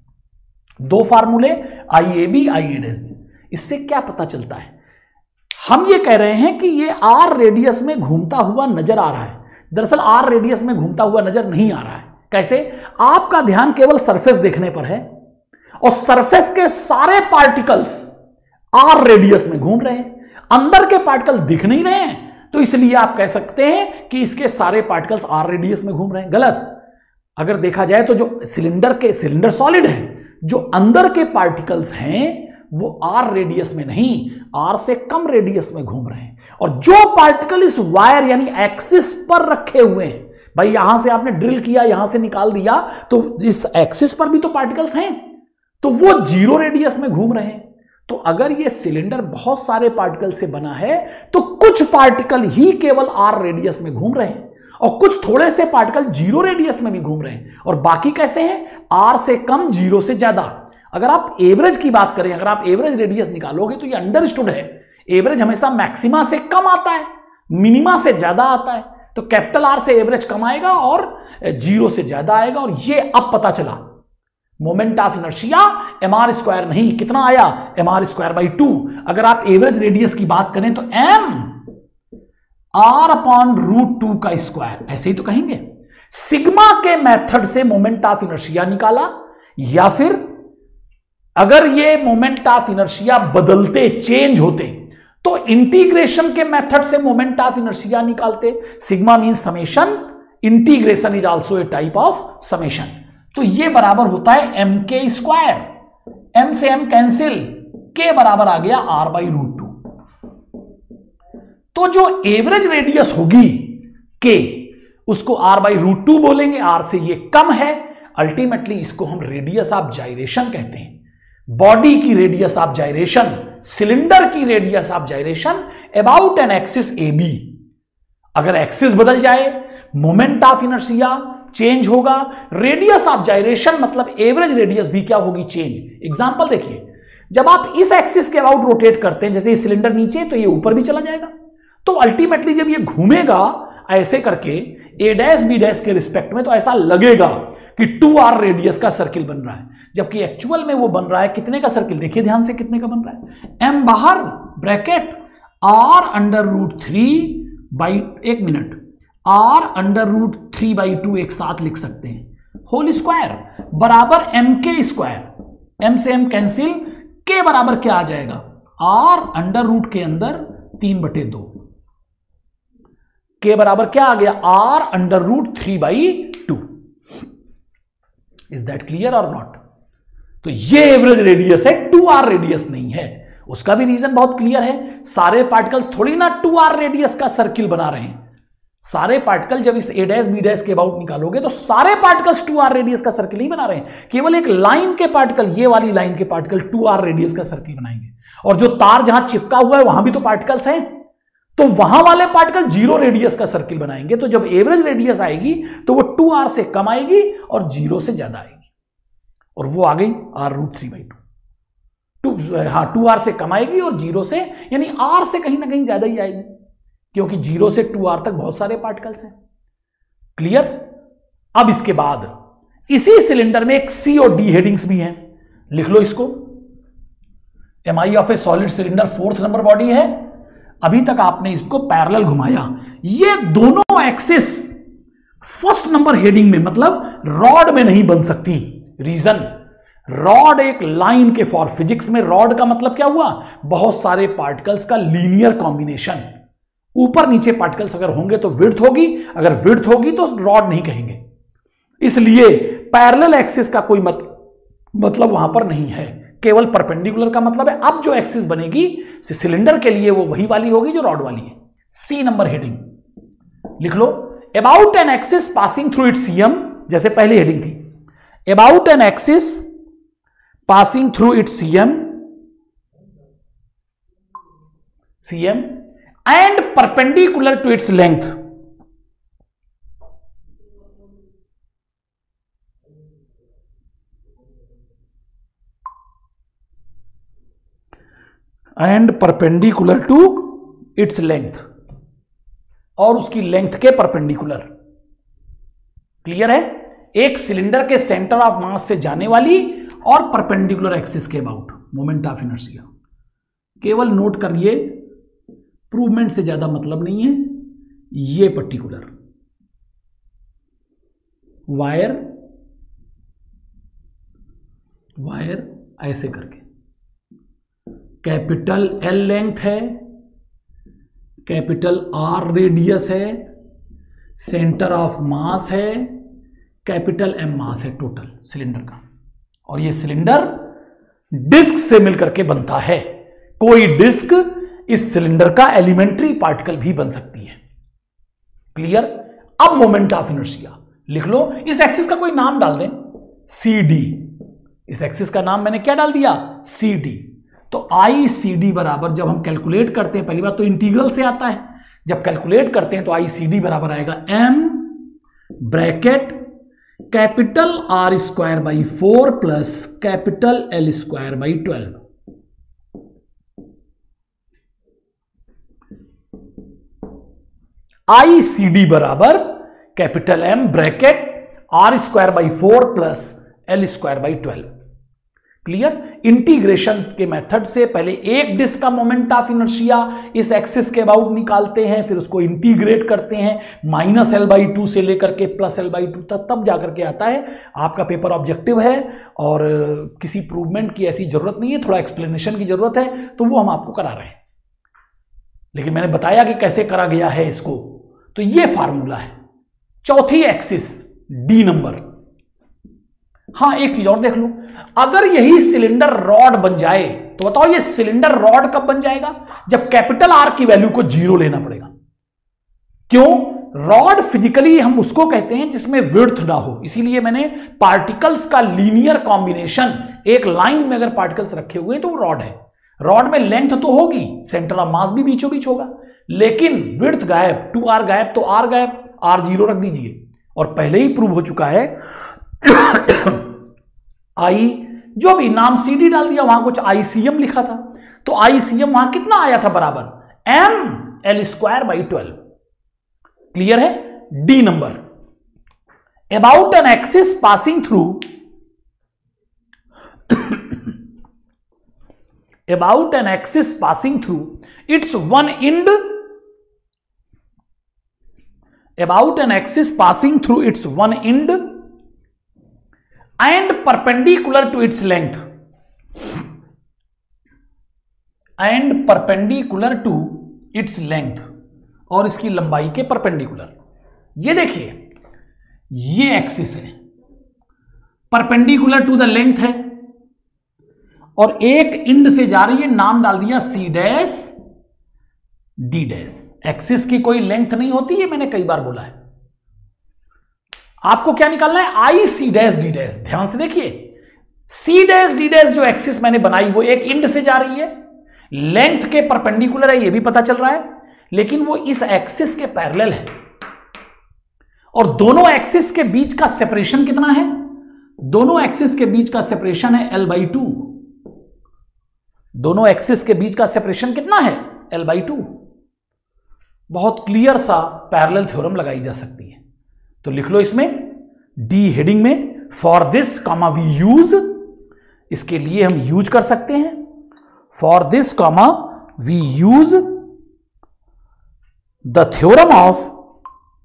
दो फार्मूले IAB IA'B। इससे क्या पता चलता है, हम ये कह रहे हैं कि ये r रेडियस में घूमता हुआ नजर आ रहा है। दरअसल r रेडियस में घूमता हुआ नजर नहीं आ रहा है। कैसे, आपका ध्यान केवल सरफेस देखने पर है और सरफेस के सारे पार्टिकल्स r रेडियस में घूम रहे हैं, अंदर के पार्टिकल दिख नहीं रहे हैं, तो इसलिए आप कह सकते हैं कि इसके सारे पार्टिकल्स r रेडियस में घूम रहे हैं। गलत। अगर देखा जाए तो जो सिलेंडर सॉलिड है, जो अंदर के पार्टिकल्स हैं वो r रेडियस में नहीं, r से कम रेडियस में घूम रहे हैं। और जो पार्टिकल इस वायर यानी एक्सिस पर रखे हुए हैं, भाई यहां से आपने ड्रिल किया, यहां से निकाल दिया, तो इस एक्सिस पर भी तो पार्टिकल्स हैं, तो वो 0 रेडियस में घूम रहे हैं। तो अगर ये सिलेंडर बहुत सारे पार्टिकल से बना है, तो कुछ पार्टिकल ही केवल r रेडियस में घूम रहे हैं और कुछ थोड़े से पार्टिकल 0 रेडियस में भी घूम रहे हैं, और बाकी कैसे हैं, r से कम, 0 से ज्यादा। अगर आप एवरेज की बात करें, अगर आप एवरेज रेडियस निकालोगे तो ये अंडरस्टूड है, एवरेज हमेशा मैक्सिमा से कम आता है, मिनिमा से ज्यादा आता है। तो कैपिटल R से एवरेज कम आएगा और 0 से ज्यादा आएगा। और ये अब पता चला, मोमेंट ऑफ इनर्शिया mr² नहीं, कितना आया, mr²/2। अगर आप एवरेज रेडियस की बात करें तो m r/√2 का स्क्वायर, ऐसे ही तो कहेंगे। सिग्मा के मेथड से मोमेंट ऑफ इनर्शिया निकाला, या फिर अगर ये मोमेंट ऑफ इनर्शिया बदलते, चेंज होते, तो इंटीग्रेशन के मेथड से मोमेंट ऑफ इनर्शिया निकालते। Sigma mean summation, integration is also a type of summation. तो ये बराबर होता है mk², m से m कैंसिल, k बराबर आ गया r/√2। तो जो एवरेज रेडियस होगी k, उसको r/√2 बोलेंगे, r से ये कम है। अल्टीमेटली इसको हम रेडियस ऑफ जाइरेशन कहते हैं। बॉडी की रेडियस ऑफ जाइरेशन, सिलेंडर की radius of gyration about an axis AB। अगर एक्सिस बदल जाए, मोमेंट ऑफ इनर्शिया चेंज होगा, रेडियस ऑफ जाइरेशन मतलब एवरेज रेडियस भी क्या होगी, चेंज। एग्जांपल देखिए, जब आप इस एक्सिस के अबाउट रोटेट करते हैं, जैसे ये सिलेंडर नीचे, तो ये ऊपर भी चला जाएगा। तो अल्टीमेटली जब ये घूमेगा ऐसे करके A', B' के रिस्पेक्ट में, तो ऐसा लगेगा कि 2r रेडियस का सर्किल बन रहा है, जबकि एक्चुअल में वो बन रहा है कितने का सर्किल, देखिए ध्यान से कितने का बन रहा है, m बाहर ब्रैकेट r√3 बाई, एक मिनट, r√3/2 एक साथ लिख सकते हैं, होल स्क्वायर बराबर mk²। m से m कैंसिल, k बराबर क्या आ जाएगा, r√ के अंदर 3/2, k बराबर क्या आ गया, r√3/2। इज दैट क्लियर और नॉट। तो ये एवरेज रेडियस है, 2r रेडियस नहीं है। उसका भी रीजन बहुत क्लियर है, सारे पार्टिकल्स थोड़ी ना 2r रेडियस का सर्किल बना रहे हैं। सारे पार्टिकल जब इस A', B' के अबाउट निकालोगे, तो सारे पार्टिकल्स 2r रेडियस का सर्किल नहीं बना रहे हैं, केवल एक लाइन के पार्टिकल, ये वाली लाइन के पार्टिकल 2r रेडियस का सर्किल बनाएंगे। और जो तार जहां चिपका हुआ है वहां भी तो पार्टिकल्स हैं, तो वहां वाले पार्टिकल 0 रेडियस का सर्किल बनाएंगे। तो जब एवरेज रेडियस आएगी तो वो 2r से कम आएगी और 0 से ज्यादा आएगी, और वो आ गई r√3/2। हाँ, 2r से कम आएगी और 0 से, यानी r से कहीं ना कहीं ज्यादा ही आएगी, क्योंकि 0 से 2r तक बहुत सारे पार्टिकल्स हैं। क्लियर। अब इसके बाद इसी सिलेंडर में एक C और D हेडिंग्स भी हैं, लिख लो इसको। MI of a solid cylinder 4th number body है। अभी तक आपने इसको पैरेलल घुमाया, ये दोनों एक्सिस फर्स्ट नंबर हेडिंग में, मतलब रॉड में नहीं बन सकती। रीजन, रॉड एक लाइन के फॉर फिजिक्स में रॉड का मतलब क्या हुआ, बहुत सारे पार्टिकल्स का लीनियर कॉम्बिनेशन। ऊपर नीचे पार्टिकल्स अगर होंगे तो विड्थ होगी, अगर विड्थ होगी तो रॉड नहीं कहेंगे। इसलिए पैरेलल एक्सिस का कोई मतलब वहां पर नहीं है, केवल परपेंडिकुलर का मतलब है। अब जो एक्सिस बनेगी सिलेंडर के लिए वो वही वाली होगी जो रॉड वाली है। सी नंबर हेडिंग लिख लो, about an axis passing through its CM, जैसे पहली हेडिंग थी, about an axis passing through its CM and perpendicular to its length, and perpendicular to its length, और उसकी लेंथ के परपेंडिकुलर। क्लियर है? एक सिलेंडर के सेंटर ऑफ मास से जाने वाली और परपेंडिकुलर एक्सिस के अबाउट मोमेंट ऑफ इनर्शिया। केवल नोट करिए, प्रूवमेंट से ज्यादा मतलब नहीं है। ये पर्टिकुलर वायर ऐसे करके कैपिटल एल लेंथ है, कैपिटल आर रेडियस है, सेंटर ऑफ मास है, कैपिटल एम मास है टोटल सिलेंडर का, और ये सिलेंडर डिस्क से मिलकर के बनता है। कोई डिस्क इस सिलेंडर का एलिमेंट्री पार्टिकल भी बन सकती है। क्लियर? अब मोमेंट ऑफ इनर्शिया लिख लो। इस एक्सिस का कोई नाम डाल दें, सी डी। इस एक्सिस का नाम मैंने क्या डाल दिया, सी डी। तो आई सी डी बराबर, जब हम कैलकुलेट करते हैं, पहली बात तो इंटीग्रल से आता है, जब कैलकुलेट करते हैं तो आई सी डी बराबर आएगा M bracket capital R square by 4 plus capital L square by 12। I C D बराबर capital M bracket R square by 4 plus L square by 12। Clear? Integration के मेथड से पहले एक डिस्क का मोमेंट ऑफ इनर्शिया इस axis के about निकालते हैं, फिर उसको इंटीग्रेट करते हैं -L/2 से लेकर के +L/2 तक, तब जाकर के आता है। आपका पेपर ऑब्जेक्टिव है और किसी प्रूवमेंट की ऐसी जरूरत नहीं है, थोड़ा एक्सप्लेनेशन की जरूरत है, तो वो हम आपको करा रहे हैं। लेकिन मैंने बताया कि कैसे करा गया है इसको। तो ये फार्मूला है। चौथी एक्सिस डी नंबर। हाँ, एक चीज और देख लो, अगर यही सिलेंडर रॉड बन जाए तो बताओ ये सिलेंडर रॉड कब बन जाएगा, जब कैपिटल आर की वैल्यू को 0 लेना पड़ेगा। क्यों? रॉड फिजिकली हम उसको कहते हैं जिसमें विड्थ ना हो, इसीलिए मैंने पार्टिकल्स का लीनियर कॉम्बिनेशन, एक लाइन में अगर पार्टिकल्स रखे हुए हैं तो वो रॉड है। रॉड में लेंथ तो होगी, सेंटर ऑफ मास भी बीचों बीच होगा, लेकिन विड्थ गायब, 2r गायब, तो r गायब, r0 रख दीजिए। और पहले ही प्रूव हो चुका है आई, जो भी नाम सीडी डाल दिया, वहां कुछ आईसीएम लिखा था, तो आईसीएम वहां कितना आया था, बराबर ml स्क्वायर बाई 12। क्लियर है? D number, about an axis passing through about an axis passing through its one end, about an axis passing through its one end and perpendicular to its length, and perpendicular to its length, और इसकी लंबाई के perpendicular. ये देखिए, ये axis है, perpendicular to the length है, और एक इंड से जा रही है, नाम डाल दिया C dash D dash. Axis की कोई लेंथ नहीं होती है, मैंने कई बार बोला है। आपको क्या निकालना है, I C dash D dash. ध्यान से देखिए, सी डैश डी डैश जो एक्सिस मैंने बनाई वो एक इंड से जा रही है, लेंथ के परपेंडिकुलर है, ये भी पता चल रहा है, लेकिन वो इस एक्सिस के पैरेलल है। और दोनों एक्सिस के बीच का सेपरेशन कितना है, दोनों एक्सिस के बीच का सेपरेशन है L/2। दोनों एक्सिस के बीच का सेपरेशन कितना है, L/2। बहुत क्लियर सा पैरेलल थ्योरम लगाई जा सकती है। तो लिख लो इसमें डी हेडिंग में, for this comma we use, इसके लिए हम यूज कर सकते हैं, for this comma we use the theorem of,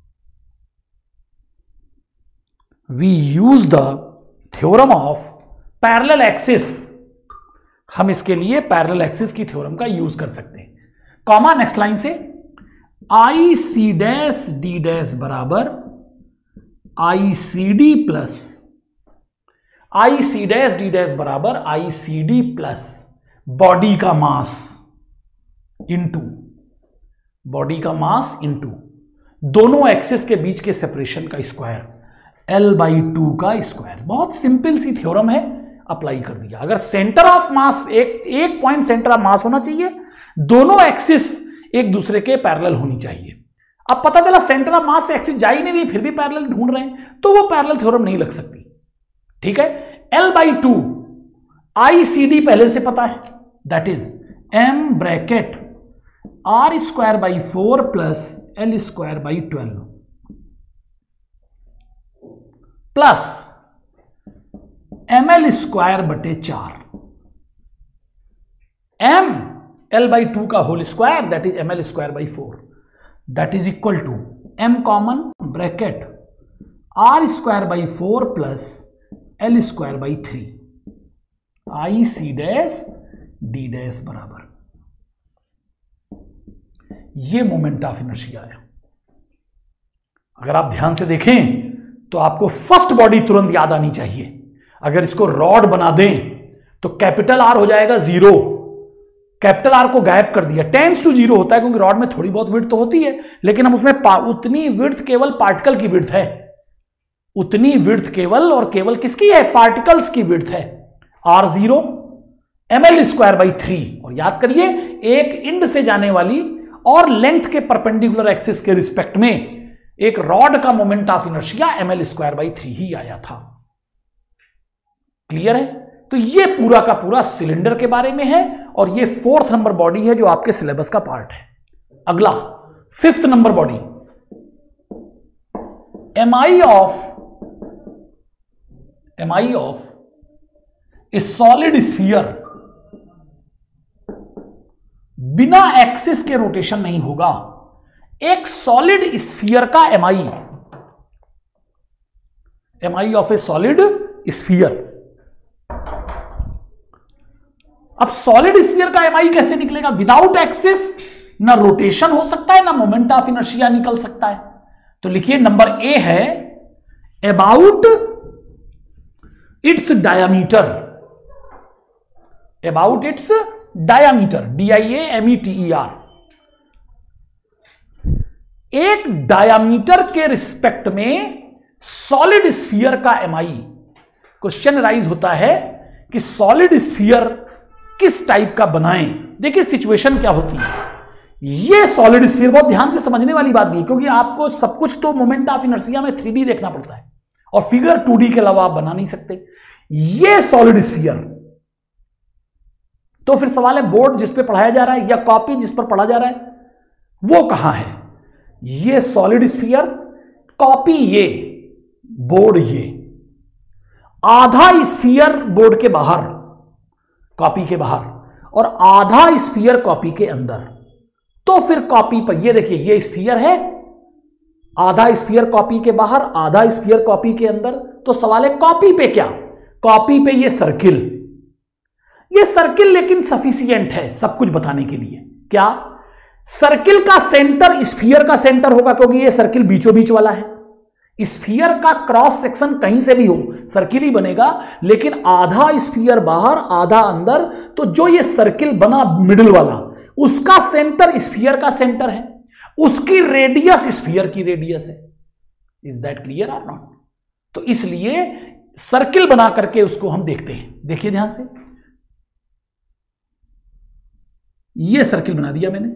we use the theorem of parallel axis, हम इसके लिए पैरेलल एक्सिस की थ्योरम का यूज कर सकते हैं। कॉमा नेक्स्ट लाइन से I C dash D dash बराबर I C D plus I C dash D dash बराबर I C D plus body का मास इंटू बॉडी का मास इंटू दोनों एक्सिस के बीच के सेपरेशन का स्क्वायर L/2 का स्क्वायर। बहुत सिंपल सी थ्योरम है, अप्लाई कर दिया। अगर सेंटर ऑफ मास एक पॉइंट सेंटर ऑफ मास होना चाहिए, दोनों एक्सिस एक दूसरे के पैरेलल होनी चाहिए। अब पता चला सेंटर ऑफ मास से एक्सिस जा ही नहीं रही, फिर भी पैरेलल ढूंढ रहे हैं, तो वो पैरेलल थ्योरम नहीं लग सकती। ठीक है, L/2 ICD पहले से पता है, that is M bracket R² / 4 plus L² / 12 plus ml² / 4 m L/2 का whole square that is ml² / 4 that is equal to m common bracket R² / 4 plus L² / 3 IC dash D dash बराबर ये moment of inertia है। अगर आप ध्यान से देखें तो आपको फर्स्ट बॉडी तुरंत याद आनी चाहिए। अगर इसको रॉड बना दें तो कैपिटल R हो जाएगा 0, कैपिटल R को गायब कर दिया, टेंड्स टू 0 होता है क्योंकि रॉड में थोड़ी बहुत विड्थ तो होती है, लेकिन हम उसमें उतनी विड्थ केवल पार्टिकल की विड्थ है, उतनी विड्थ केवल और केवल किसकी है, पार्टिकल्स की विड्थ है। R0 ml² / 3 और याद करिए एक इंड से जाने वाली और लेंथ के परपेंडिकुलर एक्सिस के रिस्पेक्ट में एक रॉड का मोमेंट ऑफ इनर्शिया ml² / 3 ही आया था। क्लियर है? तो ये पूरा का पूरा सिलेंडर के बारे में है और ये 4th नंबर बॉडी है जो आपके सिलेबस का पार्ट है। अगला 5th number body, MI of a solid sphere बिना एक्सिस के रोटेशन नहीं होगा। एक सॉलिड स्फीयर का MI of a solid sphere. अब सॉलिड स्फीयर का MI कैसे निकलेगा? विदाउट एक्सिस ना रोटेशन हो सकता है ना मोमेंट ऑफ इनर्शिया निकल सकता है। तो लिखिए नंबर A है about its diameter, about its diameter DIAMETER। एक डायामीटर के रिस्पेक्ट में सॉलिड स्फीयर का MI। क्वेश्चन राइज होता है कि सॉलिड स्फीयर किस टाइप का बनाएं। देखिए सिचुएशन क्या होती है। ये सॉलिड स्फीयर, बहुत ध्यान से समझने वाली बात भी है क्योंकि आपको सब कुछ तो मोमेंट ऑफ इनर्शिया में 3D देखना पड़ता है और फिगर 2D के अलावा आप बना नहीं सकते। ये सॉलिड स्फीयर, तो फिर सवाल है बोर्ड जिस पे पढ़ाया जा रहा है या कॉपी जिस पर पढ़ा जा रहा है वो कहां है? ये सॉलिड स्फीयर, कॉपी ये, बोर्ड ये। आधा स्फीयर बोर्ड के बाहर, कॉपी के बाहर, और आधा स्फीयर कॉपी के अंदर। तो फिर कॉपी पर ये देखिए ये स्फीयर है, आधा स्फीयर कॉपी के बाहर, आधा स्फीयर कॉपी के अंदर। तो सवाल है कॉपी पे क्या? कॉपी पे ये सर्किल, ये सर्किल लेकिन सफिशिएंट है सब कुछ बताने के लिए। क्या? सर्किल का सेंटर स्फीयर का सेंटर होगा क्योंकि ये सर्किल बीचों बीच वाला है। स्फीयर का क्रॉस सेक्शन कहीं से भी हो सर्किल ही बनेगा, लेकिन आधा स्फीयर बाहर आधा अंदर, तो जो ये सर्किल बना मिडिल वाला उसका सेंटर स्फीयर का सेंटर है, उसकी रेडियस स्फीयर की रेडियस है। इज दैट क्लियर और नॉट? तो इसलिए सर्किल बना करके उसको हम देखते हैं। देखिए ध्यान से, ये सर्किल बना दिया मैंने,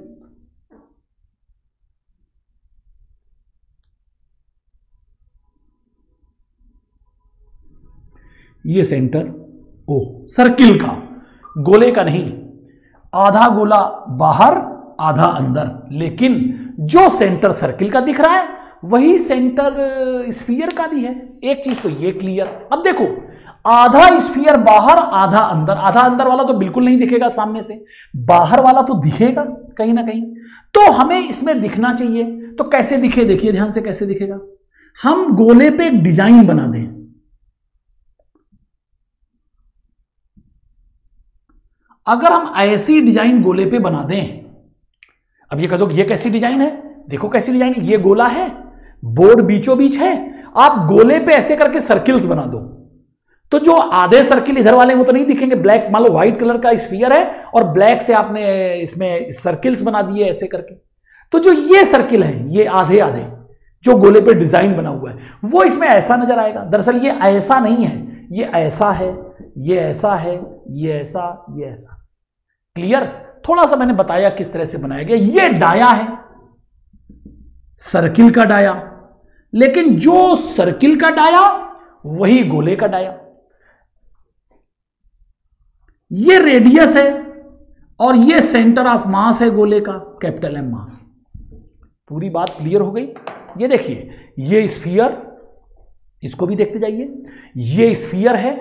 ये सेंटर ओ सर्किल का, गोले का नहीं, आधा गोला बाहर आधा अंदर, लेकिन जो सेंटर सर्किल का दिख रहा है वही सेंटर स्फीयर का भी है। एक चीज तो ये क्लियर। अब देखो आधा स्फीयर बाहर आधा अंदर, आधा अंदर वाला तो बिल्कुल नहीं दिखेगा सामने से, बाहर वाला तो दिखेगा कहीं ना कहीं, तो हमें इसमें दिखना चाहिए। तो कैसे दिखे? देखिए ध्यान से कैसे दिखेगा। हम गोले पे एक डिजाइन बना दें, अगर हम ऐसी डिजाइन गोले पे बना दें, अब ये कह दो ये कैसी डिजाइन है, देखो कैसी डिजाइन है, ये गोला है, बोर्ड बीचों बीच है, आप गोले पे ऐसे करके सर्किल्स बना दो, तो जो आधे सर्किल इधर वाले वो तो नहीं दिखेंगे, ब्लैक मान लो व्हाइट कलर का स्फीयर है और ब्लैक से आपने इसमें सर्किल्स बना दिए ऐसे करके, तो जो ये सर्किल है ये आधे आधे जो गोले पे डिजाइन बना हुआ है वो इसमें ऐसा नजर आएगा। दरअसल ये ऐसा नहीं है, ये ऐसा है, ये ऐसा है, ये ऐसा, ये ऐसा। क्लियर? थोड़ा सा मैंने बताया किस तरह से बनाया गया। ये डाया है, सर्किल का डाया, लेकिन जो सर्किल का डाया वही गोले का डाया। ये रेडियस है और ये सेंटर ऑफ मास है गोले का, कैपिटल एम मास। पूरी बात क्लियर हो गई? ये देखिए ये स्फीयर, इसको भी देखते जाइए, ये स्फीयर है,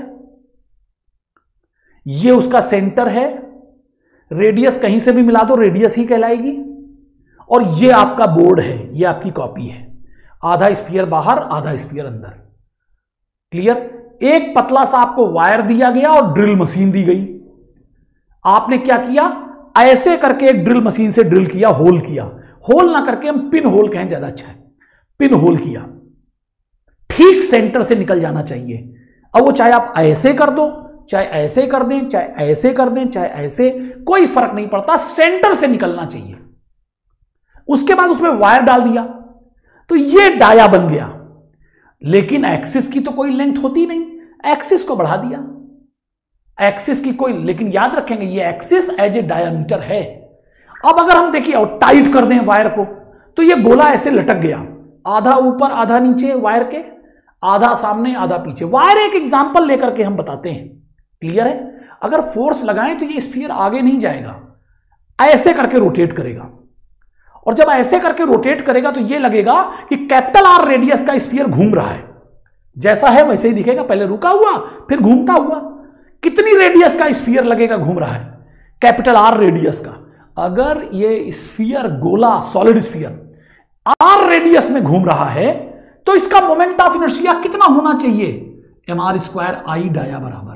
ये उसका सेंटर है, रेडियस कहीं से भी मिला दो रेडियस ही कहलाएगी, और ये आपका बोर्ड है, ये आपकी कॉपी है, आधा स्फीयर बाहर आधा स्फीयर अंदर। क्लियर? एक पतला सा आपको वायर दिया गया और ड्रिल मशीन दी गई, आपने क्या किया, ऐसे करके एक ड्रिल मशीन से ड्रिल किया, होल किया, होल ना करके हम पिन होल कहें ज्यादा अच्छा है, पिन होल किया, ठीक सेंटर से निकल जाना चाहिए। अब वो चाहे आप ऐसे कर दो, चाहे ऐसे कर दें, चाहे ऐसे कर दें, चाहे ऐसे, कोई फर्क नहीं पड़ता, सेंटर से निकलना चाहिए। उसके बाद उसमें वायर डाल दिया तो ये डाया बन गया, लेकिन एक्सिस की तो कोई लेंथ होती नहीं, एक्सिस को बढ़ा दिया, एक्सिस की कोई, लेकिन याद रखेंगे ये एक्सिस एज ए डायामीटर है। अब अगर हम देखिए और टाइट कर दें वायर को तो ये गोला ऐसे लटक गया, आधा ऊपर आधा नीचे वायर के, आधा सामने आधा पीछे। वायर एक एग्जांपल लेकर के हम बताते हैं। क्लियर है? अगर फोर्स लगाएं तो ये स्फीयर आगे नहीं जाएगा, ऐसे करके रोटेट करेगा, और जब ऐसे करके रोटेट करेगा तो ये लगेगा कि कैपिटल आर रेडियस का स्फीयर घूम रहा है, जैसा है वैसे ही दिखेगा, पहले रुका हुआ फिर घूमता हुआ। कितनी रेडियस का स्फीयर लगेगा घूम रहा है? कैपिटल आर रेडियस का। अगर ये स्फीयर गोला सॉलिड स्फीयर आर रेडियस में घूम रहा है तो इसका मोमेंट ऑफ इनर्शिया कितना होना चाहिए? mr² I डाया बराबर।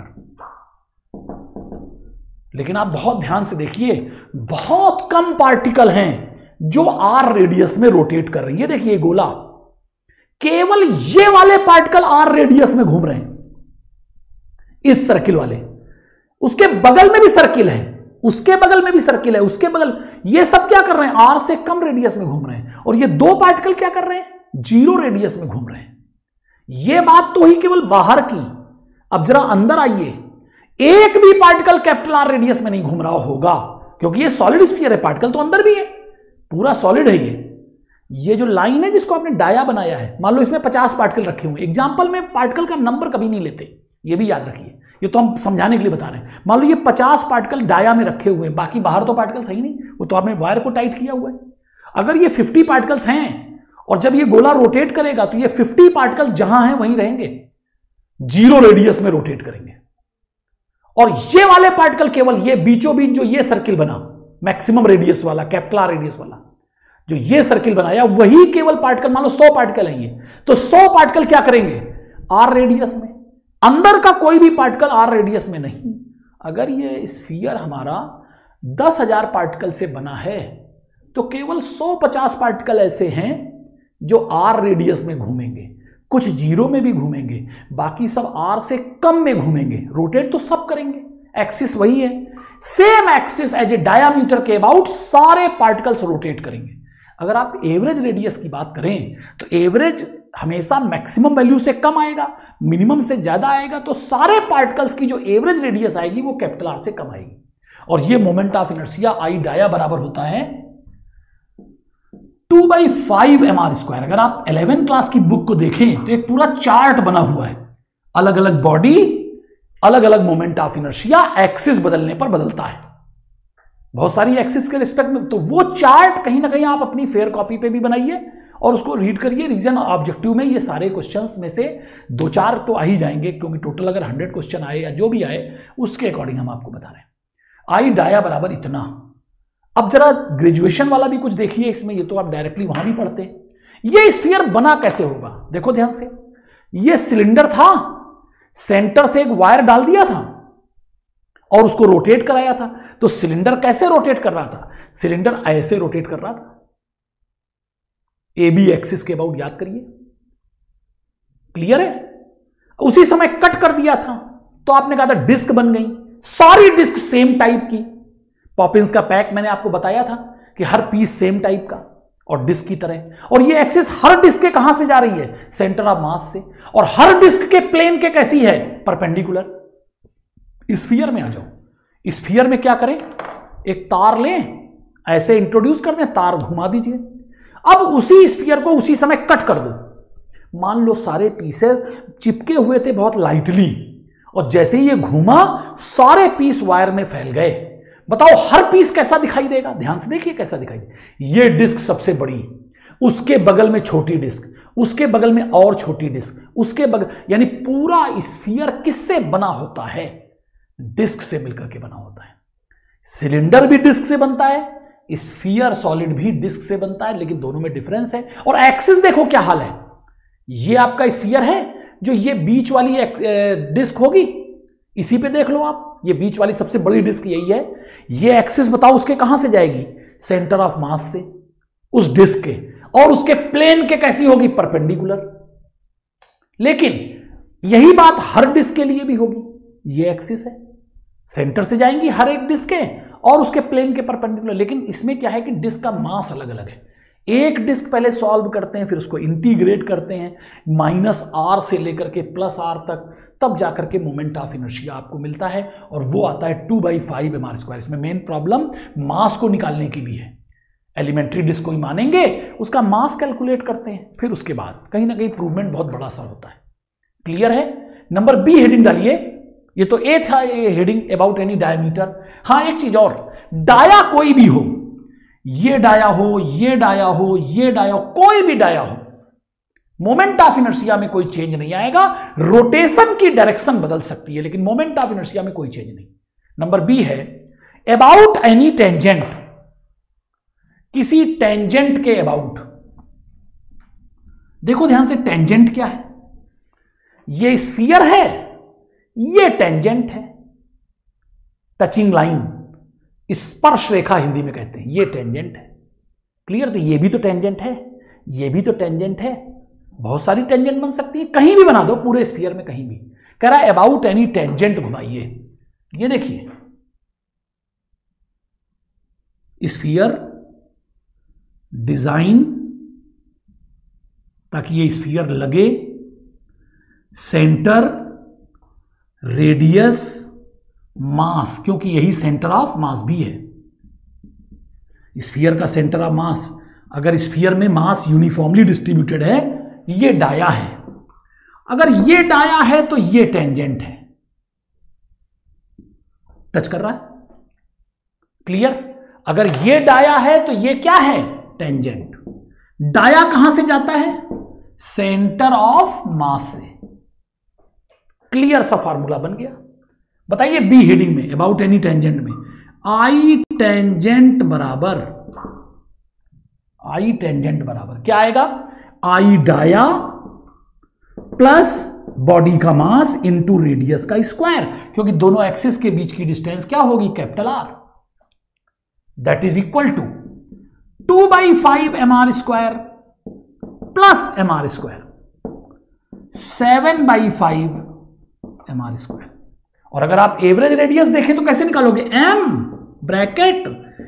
लेकिन आप बहुत ध्यान से देखिए, बहुत कम पार्टिकल हैं जो आर रेडियस में रोटेट कर रही है। देखिए गोला, केवल ये वाले पार्टिकल आर रेडियस में घूम रहे हैं, इस सर्किल वाले, उसके बगल में भी सर्किल है, उसके बगल में भी सर्किल है, उसके बगल, ये सब क्या कर रहे हैं? आर से कम रेडियस में घूम रहे हैं। और ये दो पार्टिकल क्या कर रहे हैं? 0 रेडियस में घूम रहे हैं। ये बात तो ही केवल बाहर की। अब जरा अंदर आइए, एक भी पार्टिकल कैपिटल आर रेडियस में नहीं घूम रहा होगा, क्योंकि ये सॉलिड स्फीयर है, पार्टिकल तो अंदर भी है, पूरा सॉलिड है। ये जो लाइन है जिसको आपने डाया बनाया है, मान लो इसमें 50 पार्टिकल रखे हुए, एग्जाम्पल में पार्टिकल का नंबर कभी नहीं लेते, ये भी याद रखिए, ये तो हम समझाने के लिए बता रहे हैं। मान लो ये 50 पार्टिकल डाया में रखे हुए हैं, बाकी बाहर तो पार्टिकल सही नहीं, वो तो आपने वायर को टाइट किया हुआ है। अगर ये 50 पार्टिकल्स हैं और जब ये गोला रोटेट करेगा तो ये 50 पार्टिकल्स जहां हैं वहीं रहेंगे, 0 रेडियस में रोटेट करेंगे। और ये वाले पार्टिकल केवल ये बीचों बीच जो ये सर्किल बना, मैक्सिमम रेडियस वाला, कैपिटल आर रेडियस वाला, जो ये सर्किल बनाया, वही केवल पार्टिकल, मान लो 100 पार्टिकल है ये, तो 100 पार्टिकल क्या करेंगे? आर रेडियस में। अंदर का कोई भी पार्टिकल आर रेडियस में नहीं। अगर ये स्फीयर हमारा 10,000 पार्टिकल से बना है तो केवल 150 पार्टिकल ऐसे हैं जो आर रेडियस में घूमेंगे, कुछ 0 में भी घूमेंगे, बाकी सब आर से कम में घूमेंगे। रोटेट तो सब करेंगे, एक्सिस वही है, same axis as a diameter के अबाउट सारे पार्टिकल्स रोटेट करेंगे। अगर आप एवरेज रेडियस की बात करें तो एवरेज हमेशा मैक्सिमम वैल्यू से कम आएगा, मिनिमम से ज्यादा आएगा, तो सारे पार्टिकल्स की जो एवरेज रेडियस आएगी वो कैपिटल आर से कम आएगी। और ये moment of inertia I dia बराबर होता है 2/5 mr²। अगर आप 11 क्लास की बुक को देखें तो एक पूरा चार्ट बना हुआ है, अलग अलग बॉडी, अलग अलग मोमेंट ऑफ इनर्शिया, एक्सिस बदलने पर बदलता है, बहुत सारी एक्सिस के रिस्पेक्ट में। तो वो चार्ट कहीं ना कहीं आप अपनी फेयर कॉपी पे भी बनाइए और उसको रीड करिए। रीजन ऑब्जेक्टिव में ये सारे क्वेश्चंस में से 2-4 तो आ ही जाएंगे, क्योंकि टोटल अगर 100 क्वेश्चन आए या जो भी आए उसके अकॉर्डिंग हम आपको बता रहे हैं। आई डाया बराबर इतना। अब जरा ग्रेजुएशन वाला भी कुछ देखिए इसमें, ये तो आप डायरेक्टली वहां भी पढ़ते हैं। ये स्फीयर बना कैसे होगा? देखो ध्यान से, ये सिलेंडर था, सेंटर से एक वायर डाल दिया था और उसको रोटेट कराया था। तो सिलेंडर कैसे रोटेट कर रहा था? सिलेंडर ऐसे रोटेट कर रहा था, ए बी एक्सिस के अबाउट, याद करिए। क्लियर है? उसी समय कट कर दिया था तो आपने कहा था डिस्क बन गई, सारी डिस्क सेम टाइप की। पॉपिंस का पैक मैंने आपको बताया था कि हर पीस सेम टाइप का और डिस्क की तरह, और ये एक्सिस हर डिस्क के कहां से जा रही है? सेंटर ऑफ मास से, और हर डिस्क के प्लेन के कैसी है? परपेंडिकुलर। स्फीयर में आ जाओ। स्फीयर में क्या करें? एक तार लें, ऐसे इंट्रोड्यूस कर दें, तार घुमा दीजिए। अब उसी स्फीयर को उसी समय कट कर दो। मान लो सारे पीसेस चिपके हुए थे बहुत लाइटली, और जैसे ही ये घूमा सारे पीस वायर में फैल गए। बताओ हर पीस कैसा दिखाई देगा? ध्यान से देखिए कैसा दिखाई देगा। ये डिस्क सबसे बड़ी, उसके बगल में छोटी डिस्क, उसके बगल में और छोटी डिस्क, उसके बगल, यानी पूरा स्फीयर किससे बना होता है? डिस्क से मिलकर के बना होता है। सिलेंडर भी डिस्क से बनता है, स्फीयर सॉलिड भी डिस्क से बनता है, लेकिन दोनों में डिफरेंस है। और एक्सिस देखो क्या हाल है। ये आपका स्फीयर है, जो ये बीच वाली डिस्क होगी, इसी पे देख लो आप, ये बीच वाली सबसे बड़ी डिस्क यही है। ये एक्सिस बताओ उसके कहां से जाएगी? सेंटर ऑफ मास से, उस डिस्क के, और उसके प्लेन के कैसी होगी? परपेंडिकुलर। लेकिन यही बात हर डिस्क के लिए भी होगी। ये एक्सिस है, सेंटर से जाएंगी हर एक डिस्क के और उसके प्लेन के परपेंडिकुलर। लेकिन इसमें क्या है कि डिस्क का मास अलग अलग है। एक डिस्क पहले सॉल्व करते हैं, फिर उसको इंटीग्रेट करते हैं -r से लेकर के +r तक, तब जाकर के मोमेंट ऑफ इनर्शिया आपको मिलता है, और वो आता है 2/5 mr²। इसमें मेन प्रॉब्लम मास को निकालने की भी है। एलिमेंट्री डिस्क को ही मानेंगे, उसका मास कैलकुलेट करते हैं, फिर उसके बाद कहीं ना कहीं इंप्रूवमेंट बहुत बड़ा सा होता है। क्लियर है? नंबर बी हेडिंग डालिए। ये तो ए था, ये हेडिंग अबाउट एनी डायमीटर। हाँ, एक चीज और, डाया कोई भी हो, ये डाया हो, ये डाया हो, ये डाया हो, कोई भी डाया हो, मोमेंट ऑफ इनर्शिया में कोई चेंज नहीं आएगा। रोटेशन की डायरेक्शन बदल सकती है, लेकिन मोमेंट ऑफ इनर्शिया में कोई चेंज नहीं। नंबर बी है अबाउट एनी टेंजेंट, किसी टेंजेंट के अबाउट। देखो ध्यान से, टेंजेंट क्या है? ये स्फीयर है, ये टेंजेंट है। टचिंग लाइन, स्पर्श रेखा हिंदी में कहते हैं, ये टेंजेंट है। क्लियर? तो ये भी तो टेंजेंट है, ये भी तो टेंजेंट है। बहुत सारी टेंजेंट बन सकती है, कहीं भी बना दो, पूरे स्फीयर में कहीं भी। कह रहा है अबाउट एनी टेंजेंट घुमाइए। ये देखिए स्फीयर डिजाइन, ताकि ये स्फीयर लगे, सेंटर, रेडियस, मास, क्योंकि यही सेंटर ऑफ मास भी है। स्फीयर का सेंटर ऑफ मास, अगर स्फीयर में मास यूनिफॉर्मली डिस्ट्रीब्यूटेड है, ये डाया है। अगर ये डाया है तो ये टेंजेंट है, टच कर रहा है। क्लियर? अगर ये डाया है तो ये क्या है? टेंजेंट। डाया कहां से जाता है? सेंटर ऑफ मास से। क्लियर सा फार्मूला बन गया। बताइए बी हेडिंग में अबाउट एनी टेंजेंट में, आई टेंजेंट बराबर क्या आएगा? आई डाया प्लस बॉडी का मास इंटू रेडियस का स्क्वायर, क्योंकि दोनों एक्सिस के बीच की डिस्टेंस क्या होगी? Capital R। That is equal to 2/5 mr² plus mr², 7/5 mr²। और अगर आप एवरेज रेडियस देखें तो कैसे निकालोगे? m ब्रैकेट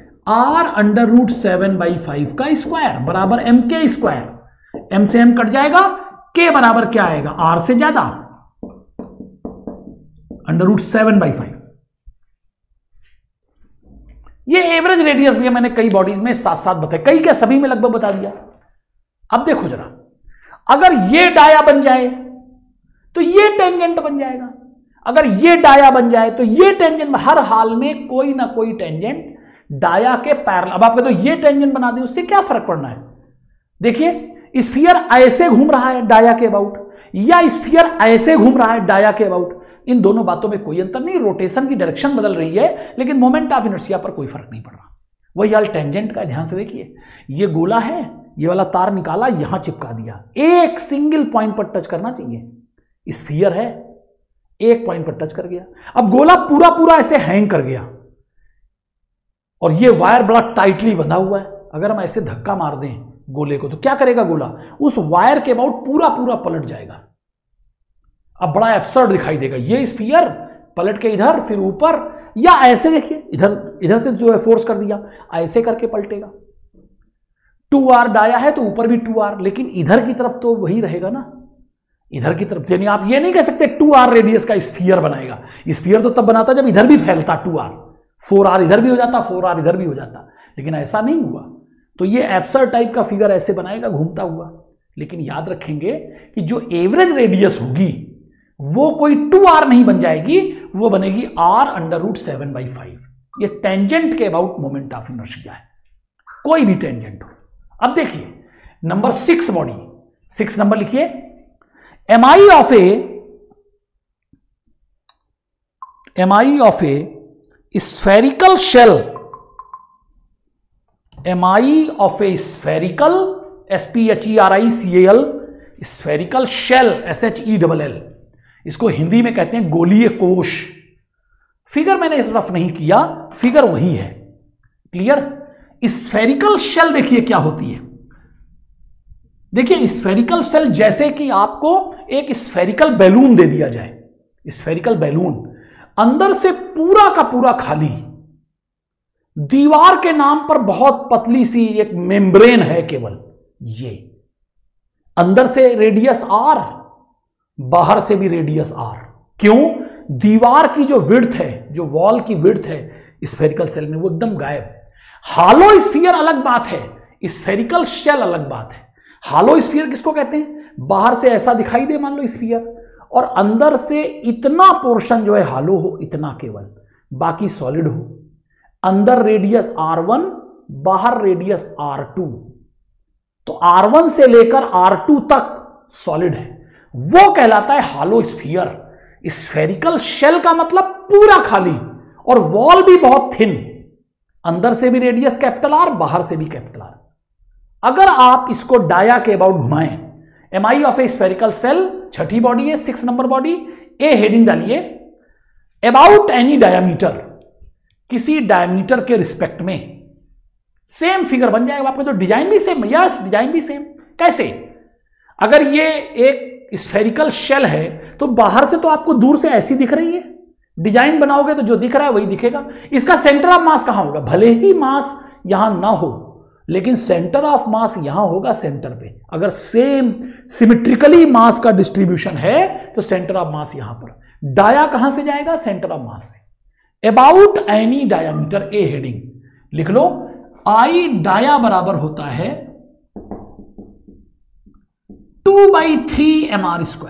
r√7/5 का स्क्वायर बराबर mk²। m से m कट जाएगा, k बराबर क्या आएगा? r से ज्यादा, √7/5। ये एवरेज रेडियस भी मैंने कई बॉडीज में साथ साथ बताया, कई क्या सभी में लगभग बता दिया। अब देखो जरा, अगर ये डाया बन जाए तो ये टेंजेंट बन जाएगा, अगर ये डाया बन जाए तो ये टेंजेंट। हर हाल में कोई ना कोई टेंजेंट डाया के पैरेलल। अब आप कहते हो ये टेंजेंट बना दें, उससे क्या फर्क पड़ना है? देखिए स्फीयर ऐसे घूम रहा है डाया के अबाउट, या स्फीयर ऐसे घूम रहा है डाया के अबाउट, इन दोनों बातों में कोई अंतर नहीं। रोटेशन की डायरेक्शन बदल रही है, लेकिन मोमेंट ऑफ इनर्शिया पर कोई फर्क नहीं पड़ रहा। वही हाल टेंजेंट का। ध्यान से देखिए, ये गोला है, ये वाला तार निकाला, यहां चिपका दिया, एक सिंगल पॉइंट पर टच करना चाहिए। स्फीयर है, एक पॉइंट पर टच कर गया। अब गोला पूरा पूरा ऐसे हैंग कर गया और ये वायर बड़ा टाइटली बंधा हुआ है। अगर हम ऐसे धक्का मार दें गोले को तो क्या करेगा गोला? उस वायर के अबाउट पूरा पूरा पलट जाएगा। अब बड़ा एब्सर्ड दिखाई देगा। ये स्फीयर पलट के इधर, फिर ऊपर, या ऐसे देखिए इधर से जो है फोर्स कर दिया, ऐसे करके पलटेगा। 2r डाया है तो ऊपर भी 2r, लेकिन इधर की तरफ तो वही रहेगा ना, इधर की तरफ। यानी आप ये नहीं कह सकते 2r रेडियस का स्फीयर बनाएगा। स्फीयर तो तब बनाता जब इधर भी फैलता 2r, 4r इधर भी हो जाता, 4r इधर भी हो जाता, लेकिन ऐसा नहीं हुआ। तो ये एब्सर्ड टाइप का फिगर ऐसे बनाएगा घूमता हुआ। लेकिन याद रखेंगे कि जो एवरेज रेडियस होगी वो कोई 2r नहीं बन जाएगी, वो बनेगी r√7/5। ये टेंजेंट के अबाउट मोमेंट ऑफ इनर्शिया है, कोई भी टेंजेंट हो। अब देखिए नंबर 6 बॉडी, 6 नंबर लिखिए। MI of a spherical shell, MI of a spherical, SPHERICAL, spherical shell, SHELL, इसको हिंदी में कहते हैं गोलीय कोश। फिगर मैंने इस रफ नहीं किया, फिगर वही है, क्लियर। स्फेरिकल शेल देखिए क्या होती है। देखिए स्फेरिकल शेल जैसे कि आपको एक स्फेरिकल बैलून दे दिया जाए, स्फेरिकल बैलून अंदर से पूरा का पूरा खाली, दीवार के नाम पर बहुत पतली सी एक मेम्ब्रेन है केवल, ये अंदर से रेडियस r, बाहर से भी रेडियस r। क्यों? दीवार की जो विड्थ है, जो वॉल की विड्थ है स्फेरिकल शेल में, वो एकदम गायब। हालो स्फीयर अलग बात है, स्फेरिकल शेल अलग बात है। हालो स्फीयर किसको कहते हैं? बाहर से ऐसा दिखाई दे मान लो स्फीयर, और अंदर से इतना पोर्शन जो है हालो हो, इतना केवल, बाकी सॉलिड हो। अंदर रेडियस r1, बाहर रेडियस r2, तो r1 से लेकर r2 तक सॉलिड है, वो कहलाता है हालो स्फीयर। स्फेरिकल शेल का मतलब पूरा खाली, और वॉल भी बहुत थिन, अंदर से भी रेडियस कैपिटल R, बाहर से भी कैपिटल R। अगर आप इसको डाया के अबाउट घुमाएं, MI of a spherical shell, छठी बॉडी है, 6 नंबर बॉडी, ए हेडिंग डालिए, अबाउट एनी डायमीटर, किसी डायमीटर के रिस्पेक्ट में। सेम फिगर बन जाएगा आपको, तो डिजाइन भी सेम, यस डिजाइन भी सेम। कैसे? अगर ये एक स्फेरिकल शेल है तो बाहर से तो आपको दूर से ऐसी दिख रही है, डिजाइन बनाओगे तो जो दिख रहा है वही दिखेगा। इसका सेंटर ऑफ मास कहां होगा? भले ही मास यहां ना हो, लेकिन सेंटर ऑफ मास यहां होगा सेंटर पे। अगर सेम सिमेट्रिकली मास का डिस्ट्रीब्यूशन है तो सेंटर ऑफ मास यहां पर। डाया कहां से जाएगा? सेंटर ऑफ मास से। About any diameter, A heading लिख लो। आई डाया बराबर होता है 2/3 mr²।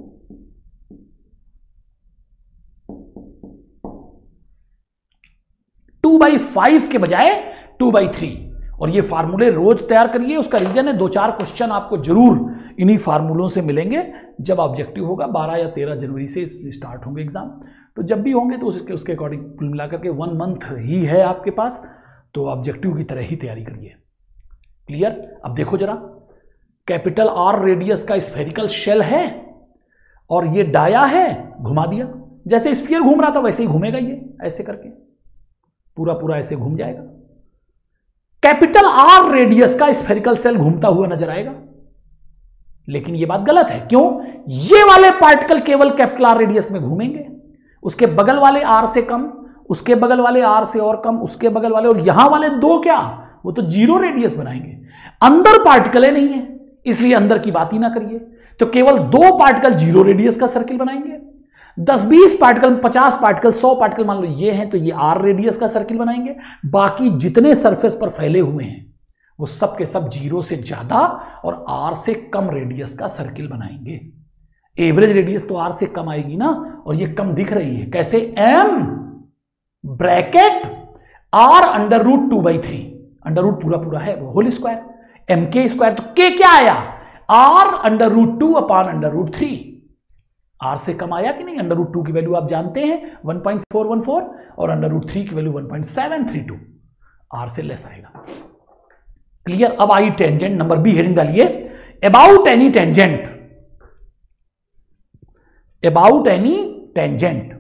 2/5 के बजाय 2/3। और ये फार्मूले रोज तैयार करिए, उसका रीजन है 2-4 क्वेश्चन आपको जरूर इन्हीं फार्मूलों से मिलेंगे जब ऑब्जेक्टिव होगा। 12 या 13 जनवरी से स्टार्ट होंगे एग्जाम, तो जब भी होंगे तो उसके अकॉर्डिंग कुल मिलाकर के 1 मंथ ही है आपके पास, तो ऑब्जेक्टिव की तरह ही तैयारी करिए। क्लियर? अब देखो जरा, कैपिटल R रेडियस का स्फेरिकल शेल है और ये डाया है, घुमा दिया, जैसे स्फीयर घूम रहा था वैसे ही घूमेगा, ये ऐसे करके पूरा पूरा ऐसे घूम जाएगा। कैपिटल R रेडियस का स्फेरिकल सेल घूमता हुआ नजर आएगा, लेकिन यह बात गलत है। क्यों? ये वाले पार्टिकल केवल कैपिटल R रेडियस में घूमेंगे, उसके बगल वाले R से कम, उसके बगल वाले R से और कम, उसके बगल वाले, और यहां वाले दो क्या, वो तो 0 रेडियस बनाएंगे। अंदर पार्टिकल नहीं है, इसलिए अंदर की बात ही ना करिए। तो केवल 2 पार्टिकल 0 रेडियस का सर्किल बनाएंगे, 10-20 पार्टिकल, 50 पार्टिकल, 100 पार्टिकल मान लो ये हैं, तो ये R रेडियस का सर्किल बनाएंगे। बाकी जितने सरफेस पर फैले हुए हैं वो सब के सब 0 से ज्यादा और R से कम रेडियस का सर्किल बनाएंगे। एवरेज रेडियस तो R से कम आएगी ना, और ये कम दिख रही है कैसे? M bracket R √2/3, under root पूरा पूरा है वो होल स्क्वायर, MK², तो K क्या आया? R √2/√3। R से कम आया कि नहीं? √2 की वैल्यू आप जानते हैं 1.414, और √3 की वैल्यू 1.732, R से लेस आएगा। क्लियर? अब I tangent, number B heading डालिए, about any tangent, about any tangent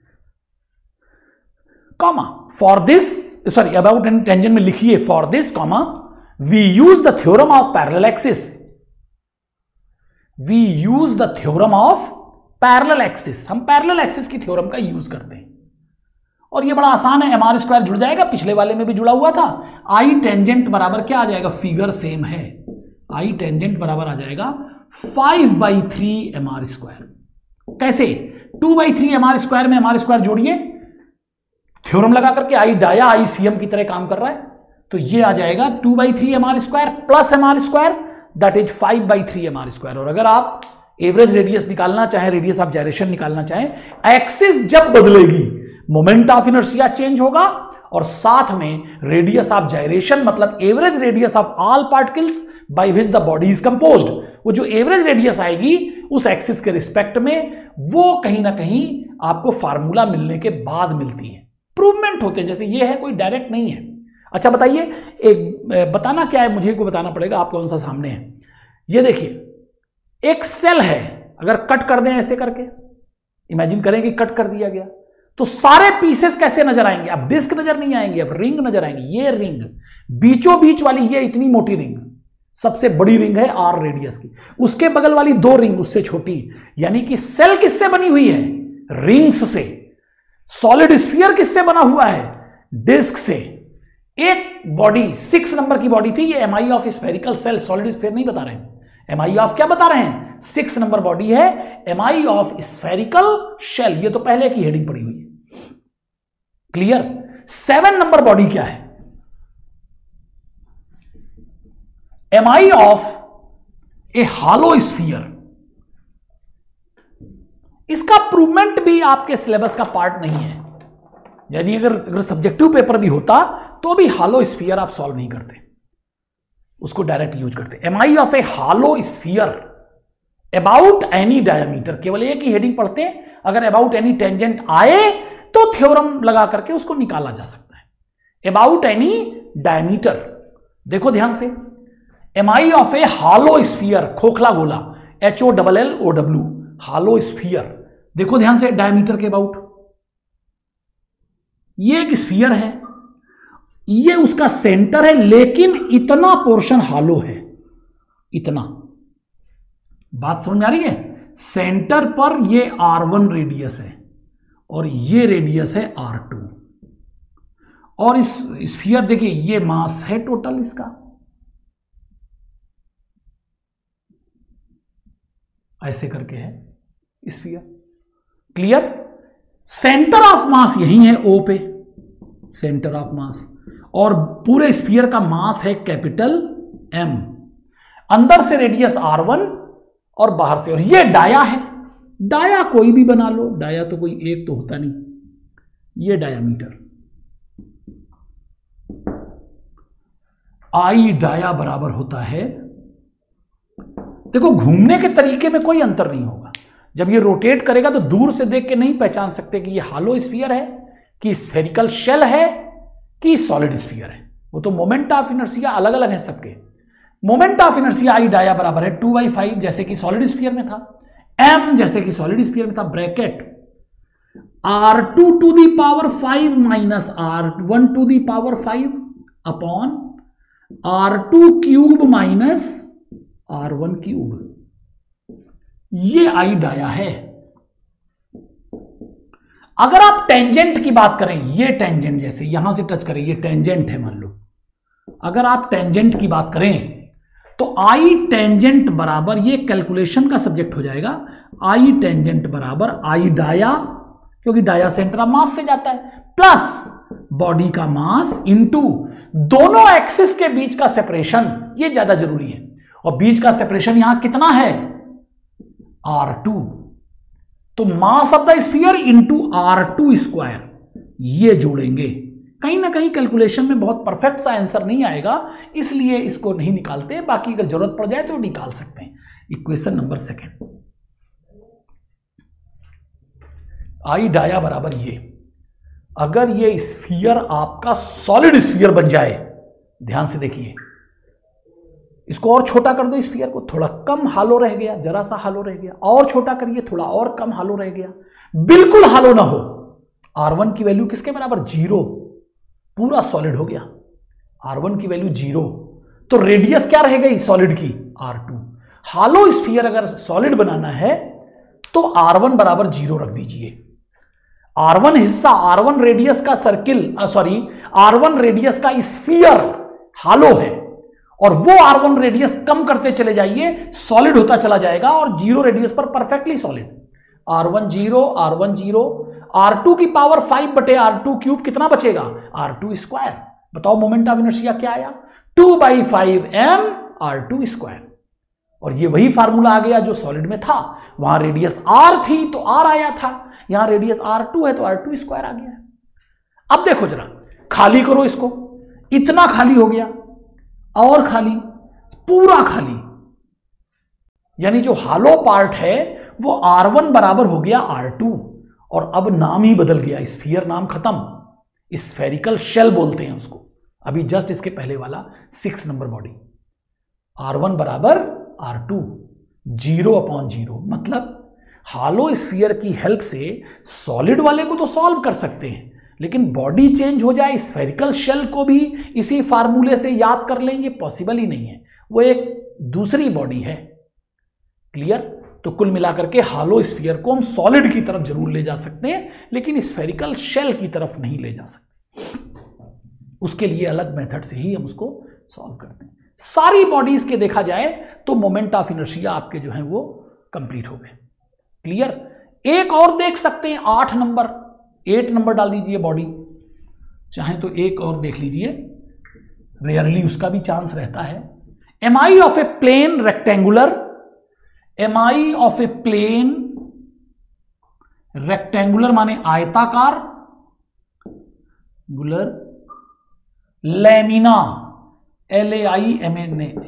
comma for this, sorry about any tangent में लिखिए for this comma we use the theorem of parallel axis, we use the theorem of parallel axis, हम parallel axis की theorem का use करते हैं। और ये बड़ा आसान है, एमआर स्क्वायर जुड़ जाएगा, पिछले वाले में भी जुड़ा हुआ था। आई टेंजेंट बराबर क्या आ जाएगा, फिगर सेम है, आई टेंजेंट बराबर आ जाएगा 5/3 एमआर स्क्वायर। कैसे, 2/3 एमआर स्क्वायर में एमआर स्क्वायर जोड़िए, थ्योरम लगा करके, आई डाया आई सीएम की तरह काम कर रहा है, तो ये आ जाएगा 2/3 MR square plus MR square, that is 5/3 MR square. और अगर आप एवरेज रेडियस निकालना चाहें, रेडियस ऑफ जायरेशन निकालना चाहें, एक्सिस जब बदलेगी मोमेंट ऑफ इनर्शिया चेंज होगा और साथ में रेडियस ऑफ जायरेशन, मतलब average radius of all particles by which the body is composed, वो जो एवरेज रेडियस आएगी उस एक्सिस के रिस्पेक्ट में, वो कहीं ना कहीं आपको फार्मूला मिलने के बाद मिलती है, प्रूवमेंट होते हैं। जैसे ये है, कोई डायरेक्ट नहीं है। अच्छा बताइए, एक बताना क्या है, मुझे को बताना पड़ेगा, आप कौन सा सामने है। ये देखिए एक सेल है, अगर कट कर दें ऐसे करके, इमेजिन करें कि कट कर दिया गया, तो सारे पीसेस कैसे नजर आएंगे, अब डिस्क नजर नहीं आएंगे, अब रिंग नजर आएंगे। ये रिंग बीचों बीच वाली, ये इतनी मोटी रिंग सबसे बड़ी रिंग है आर रेडियस की, उसके बगल वाली 2 रिंग उससे छोटी, यानी कि सेल किससे बनी हुई है, रिंग्स से। सॉलिड स्फीयर किससे बना हुआ है, डिस्क से। एक बॉडी 6 नंबर की बॉडी थी, ये MI of spherical shell, solid sphere नहीं बता रहे हैं, एमआई ऑफ क्या बता रहे हैं, 6 नंबर बॉडी है, एमआई ऑफ स्फेरिकल शेल, ये तो पहले की हेडिंग पड़ी हुई है, क्लियर। 7 नंबर बॉडी क्या है, MI of a hollow sphere. इसका प्रूवमेंट भी आपके सिलेबस का पार्ट नहीं है, यानी अगर सब्जेक्टिव पेपर भी होता तो भी हॉलो स्फीयर आप सॉल्व नहीं करते, उसको डायरेक्ट यूज करते। MI of a hollow sphere about any diameter, केवल एक ही हेडिंग पढ़ते हैं, अगर अबाउट एनी टेंजेंट आए तो थ्योरम लगा करके उसको निकाला जा सकता है। अबाउट एनी डायमीटर, देखो ध्यान से, MI of a hollow sphere, खोखला गोला, HOLLOW, हॉलो स्फीयर, देखो ध्यान से, डायमीटर के अबाउट, ये एक स्फीयर है, ये उसका सेंटर है, लेकिन इतना पोर्शन हॉलो है, इतना, बात समझ में आ रही है। सेंटर पर ये R1 रेडियस है और ये रेडियस है R2, और इस स्फीयर देखिए, ये मास है टोटल इसका, ऐसे करके है sphere, clear. Centre of mass यही है O पे, सेंटर ऑफ मास, और पूरे स्फीयर का मास है कैपिटल M, अंदर से रेडियस R1 और बाहर से, और ये डाया है, डाया कोई भी बना लो, डाया तो कोई एक तो होता नहीं, ये डायामीटर, आई डाया बराबर होता है, देखो घूमने के तरीके में कोई अंतर नहीं होगा, जब ये रोटेट करेगा तो दूर से देख के नहीं पहचान सकते कि ये हॉलो स्फीयर है कि स्फेरिकल शेल है कि सॉलिड स्फीयर है, वो तो मोमेंट ऑफ इनर्शिया अलग अलग है सबके। Moment of inertia I dia बराबर है 2/5 जैसे कि सॉलिड स्फीयर में था, m जैसे कि सॉलिड स्फीयर में था, bracket R2 to the power 5 minus R1 to the power 5 upon R2 cube minus R1 cube, ये आई डाया है। अगर आप टेंजेंट की बात करें, ये टेंजेंट जैसे यहां से टच करें, ये टेंजेंट है मान लो, अगर आप टेंजेंट की बात करें तो आई टेंजेंट बराबर, ये कैलकुलेशन का सब्जेक्ट हो जाएगा, आई टेंजेंट बराबर आई डाया, क्योंकि डाया सेंटर ऑफ मास से जाता है, प्लस बॉडी का मास इंटू दोनों एक्सिस के बीच का सेपरेशन, ये ज्यादा जरूरी है, और बीच का सेपरेशन यहां कितना है R2, तो mass of the sphere into R2 square, ये जोड़ेंगे। कहीं ना कहीं कैलकुलेशन में बहुत परफेक्ट सा आंसर नहीं आएगा, इसलिए इसको नहीं निकालते, बाकी अगर जरूरत पड़ जाए तो निकाल सकते हैं। इक्वेशन नंबर 2, आई डाया बराबर ये, अगर ये स्फीयर आपका सॉलिड स्फीयर बन जाए, ध्यान से देखिए, इसको और छोटा कर दो, स्फीयर को थोड़ा कम हालो रह गया, जरा सा हालो रह गया, और छोटा करिए, थोड़ा और कम हालो रह गया, बिल्कुल हालो ना हो। R1 की वैल्यू किसके बराबर? 0, पूरा सॉलिड हो गया। R1 की वैल्यू 0, तो रेडियस क्या रह गई सॉलिड की? R2। हालो स्फीयर अगर सॉलिड बनाना है तो R1 बराबर 0 रख दीजिए। R1 हिस्सा, R1 रेडियस का सर्किल, R1 रेडियस का स्फीयर हालो है, और वो R1 रेडियस कम करते चले जाइए, सॉलिड होता चला जाएगा, और 0 रेडियस पर perfectly solid. R1 0, R1 0, R2 की पावर 5 बटे R2 क्यूब कितना बचेगा? R2 square. बताओ मोमेंट ऑफ इनर्शिया क्या आया? 2/5m R2 square. और ये वही फार्मूला आ गया जो सॉलिड में था, वहां रेडियस R थी तो R आया था, यहां रेडियस R2 है तो R2 स्क्वायर आ गया। अब देखो जरा, खाली करो इसको, इतना खाली हो गया, और खाली, पूरा खाली, यानी जो हालो पार्ट है वो R1 बराबर हो गया R2, और अब नाम ही बदल गया, स्फीयर नाम खत्म, स्फेरिकल शेल बोलते हैं उसको। अभी जस्ट इसके पहले वाला 6 नंबर बॉडी, R1 बराबर R2, 0/0, मतलब हालो स्फीयर की हेल्प से सॉलिड वाले को तो सॉल्व कर सकते हैं, लेकिन बॉडी चेंज हो जाए, स्फेरिकल शेल को भी इसी फार्मूले से याद कर लें, ये पॉसिबल ही नहीं है, वो एक दूसरी बॉडी है। क्लियर? तो कुल मिलाकर के हालो स्फीयर को हम सॉलिड की तरफ जरूर ले जा सकते हैं, लेकिन स्फेरिकल शेल की तरफ नहीं ले जा सकते, उसके लिए अलग मेथड से ही हम उसको सॉल्व करते हैं। सारी बॉडीज के देखा जाए तो मोमेंट ऑफ इनर्शिया आपके जो है वो कंप्लीट हो गए। क्लियर? एक और देख सकते हैं, 8 नंबर डाल दीजिए बॉडी, चाहे तो एक और देख लीजिए, रेयरली उसका भी चांस रहता है। M I of a plane rectangular, MI of a plane rectangular माने आयताकार, गुलर, लैमिना, LAIMNA,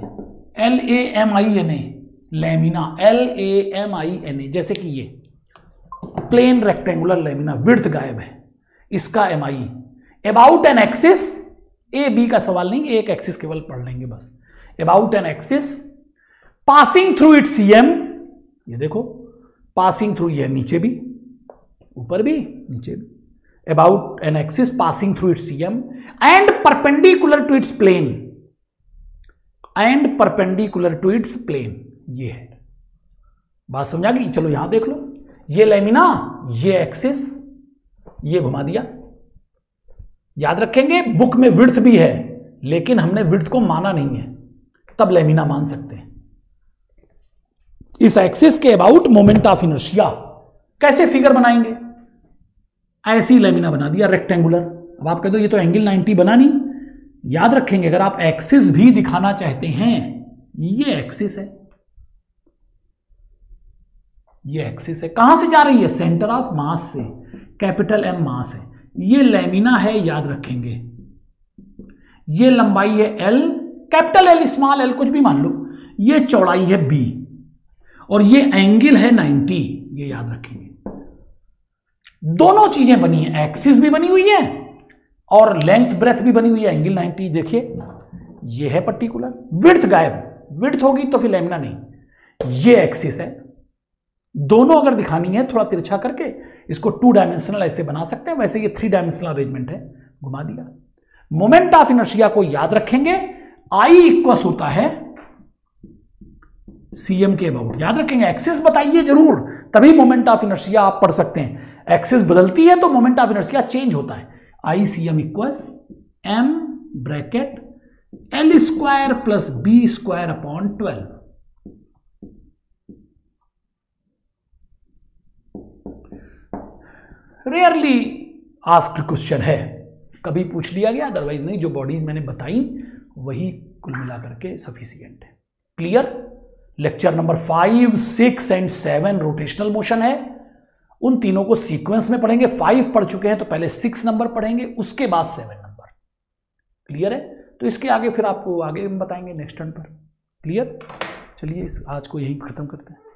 लैमिना, LAMINA, जैसे कि ये प्लेन रेक्टेंगुलर लैमिना, विड्थ गायब है, इसका MI about an axis, A B का सवाल नहीं, एक एक्सिस केवल पढ़ लेंगे बस, about an axis passing through it CM, ये देखो पासिंग थ्रू, ये नीचे भी, ऊपर भी, नीचे भी, about an axis passing through it CM and perpendicular to its plane, and perpendicular to its plane, ये है। बात समझा गई? चलो यहां देख लो, ये लैमिना, ये एक्सिस, ये घुमा दिया। याद रखेंगे बुक में विड्थ भी है, लेकिन हमने विड्थ को माना नहीं है, तब लैमिना मान सकते हैं। इस एक्सिस के अबाउट मोमेंट ऑफ इनर्शिया कैसे फिगर बनाएंगे? ऐसी लैमिना बना दिया रेक्टेंगुलर। अब आप कह दो ये तो एंगल 90 बना नहीं, याद रखेंगे अगर आप एक्सिस भी दिखाना चाहते हैं, ये एक्सिस है, ये एक्सिस है, कहां से जा रही है? सेंटर ऑफ मास से, कैपिटल M मास है, ये लैमिना है, याद रखेंगे, ये लंबाई है L, capital L small l कुछ भी मान लो, ये चौड़ाई है B, और ये एंगल है 90, ये याद रखेंगे। दोनों चीजें बनी है, एक्सिस भी बनी हुई है और लेंथ ब्रेथ भी बनी हुई है, एंगल 90, देखिए ये है पर्टिकुलर, विड्थ गायब, विड्थ होगी तो फिर लैमिना नहीं, ये एक्सिस है। दोनों अगर दिखानी है थोड़ा तिरछा करके इसको 2 डायमेंशनल ऐसे बना सकते हैं, वैसे ये 3 डायमेंशनल अरेंजमेंट है, घुमा दिया। मोमेंट ऑफ इनर्शिया को याद रखेंगे, I इक्वस होता है CM के अबाउट, याद रखेंगे। एक्सिस बताइए जरूर, तभी मोमेंट ऑफ इनर्शिया आप पढ़ सकते हैं। एक्सिस बदलती है तो मोमेंट ऑफ इनर्शिया चेंज होता है। ICM equals M bracket L square plus B square upon 12। Rarely asked question है, कभी पूछ लिया गया, अदरवाइज नहीं। जो बॉडीज मैंने बताई वही कुल मिलाकर के सफिशिएंट है। Clear? Lecture number 5, 6 and 7 rotational motion है, उन तीनों को सीक्वेंस में पढ़ेंगे। 5 पढ़ चुके हैं तो पहले 6 नंबर पढ़ेंगे, उसके बाद 7 नंबर। क्लियर है? तो इसके आगे फिर आपको आगे हम बताएंगे नेक्स्ट टर्न पर। क्लियर? चलिए इस आज को यही खत्म करते हैं।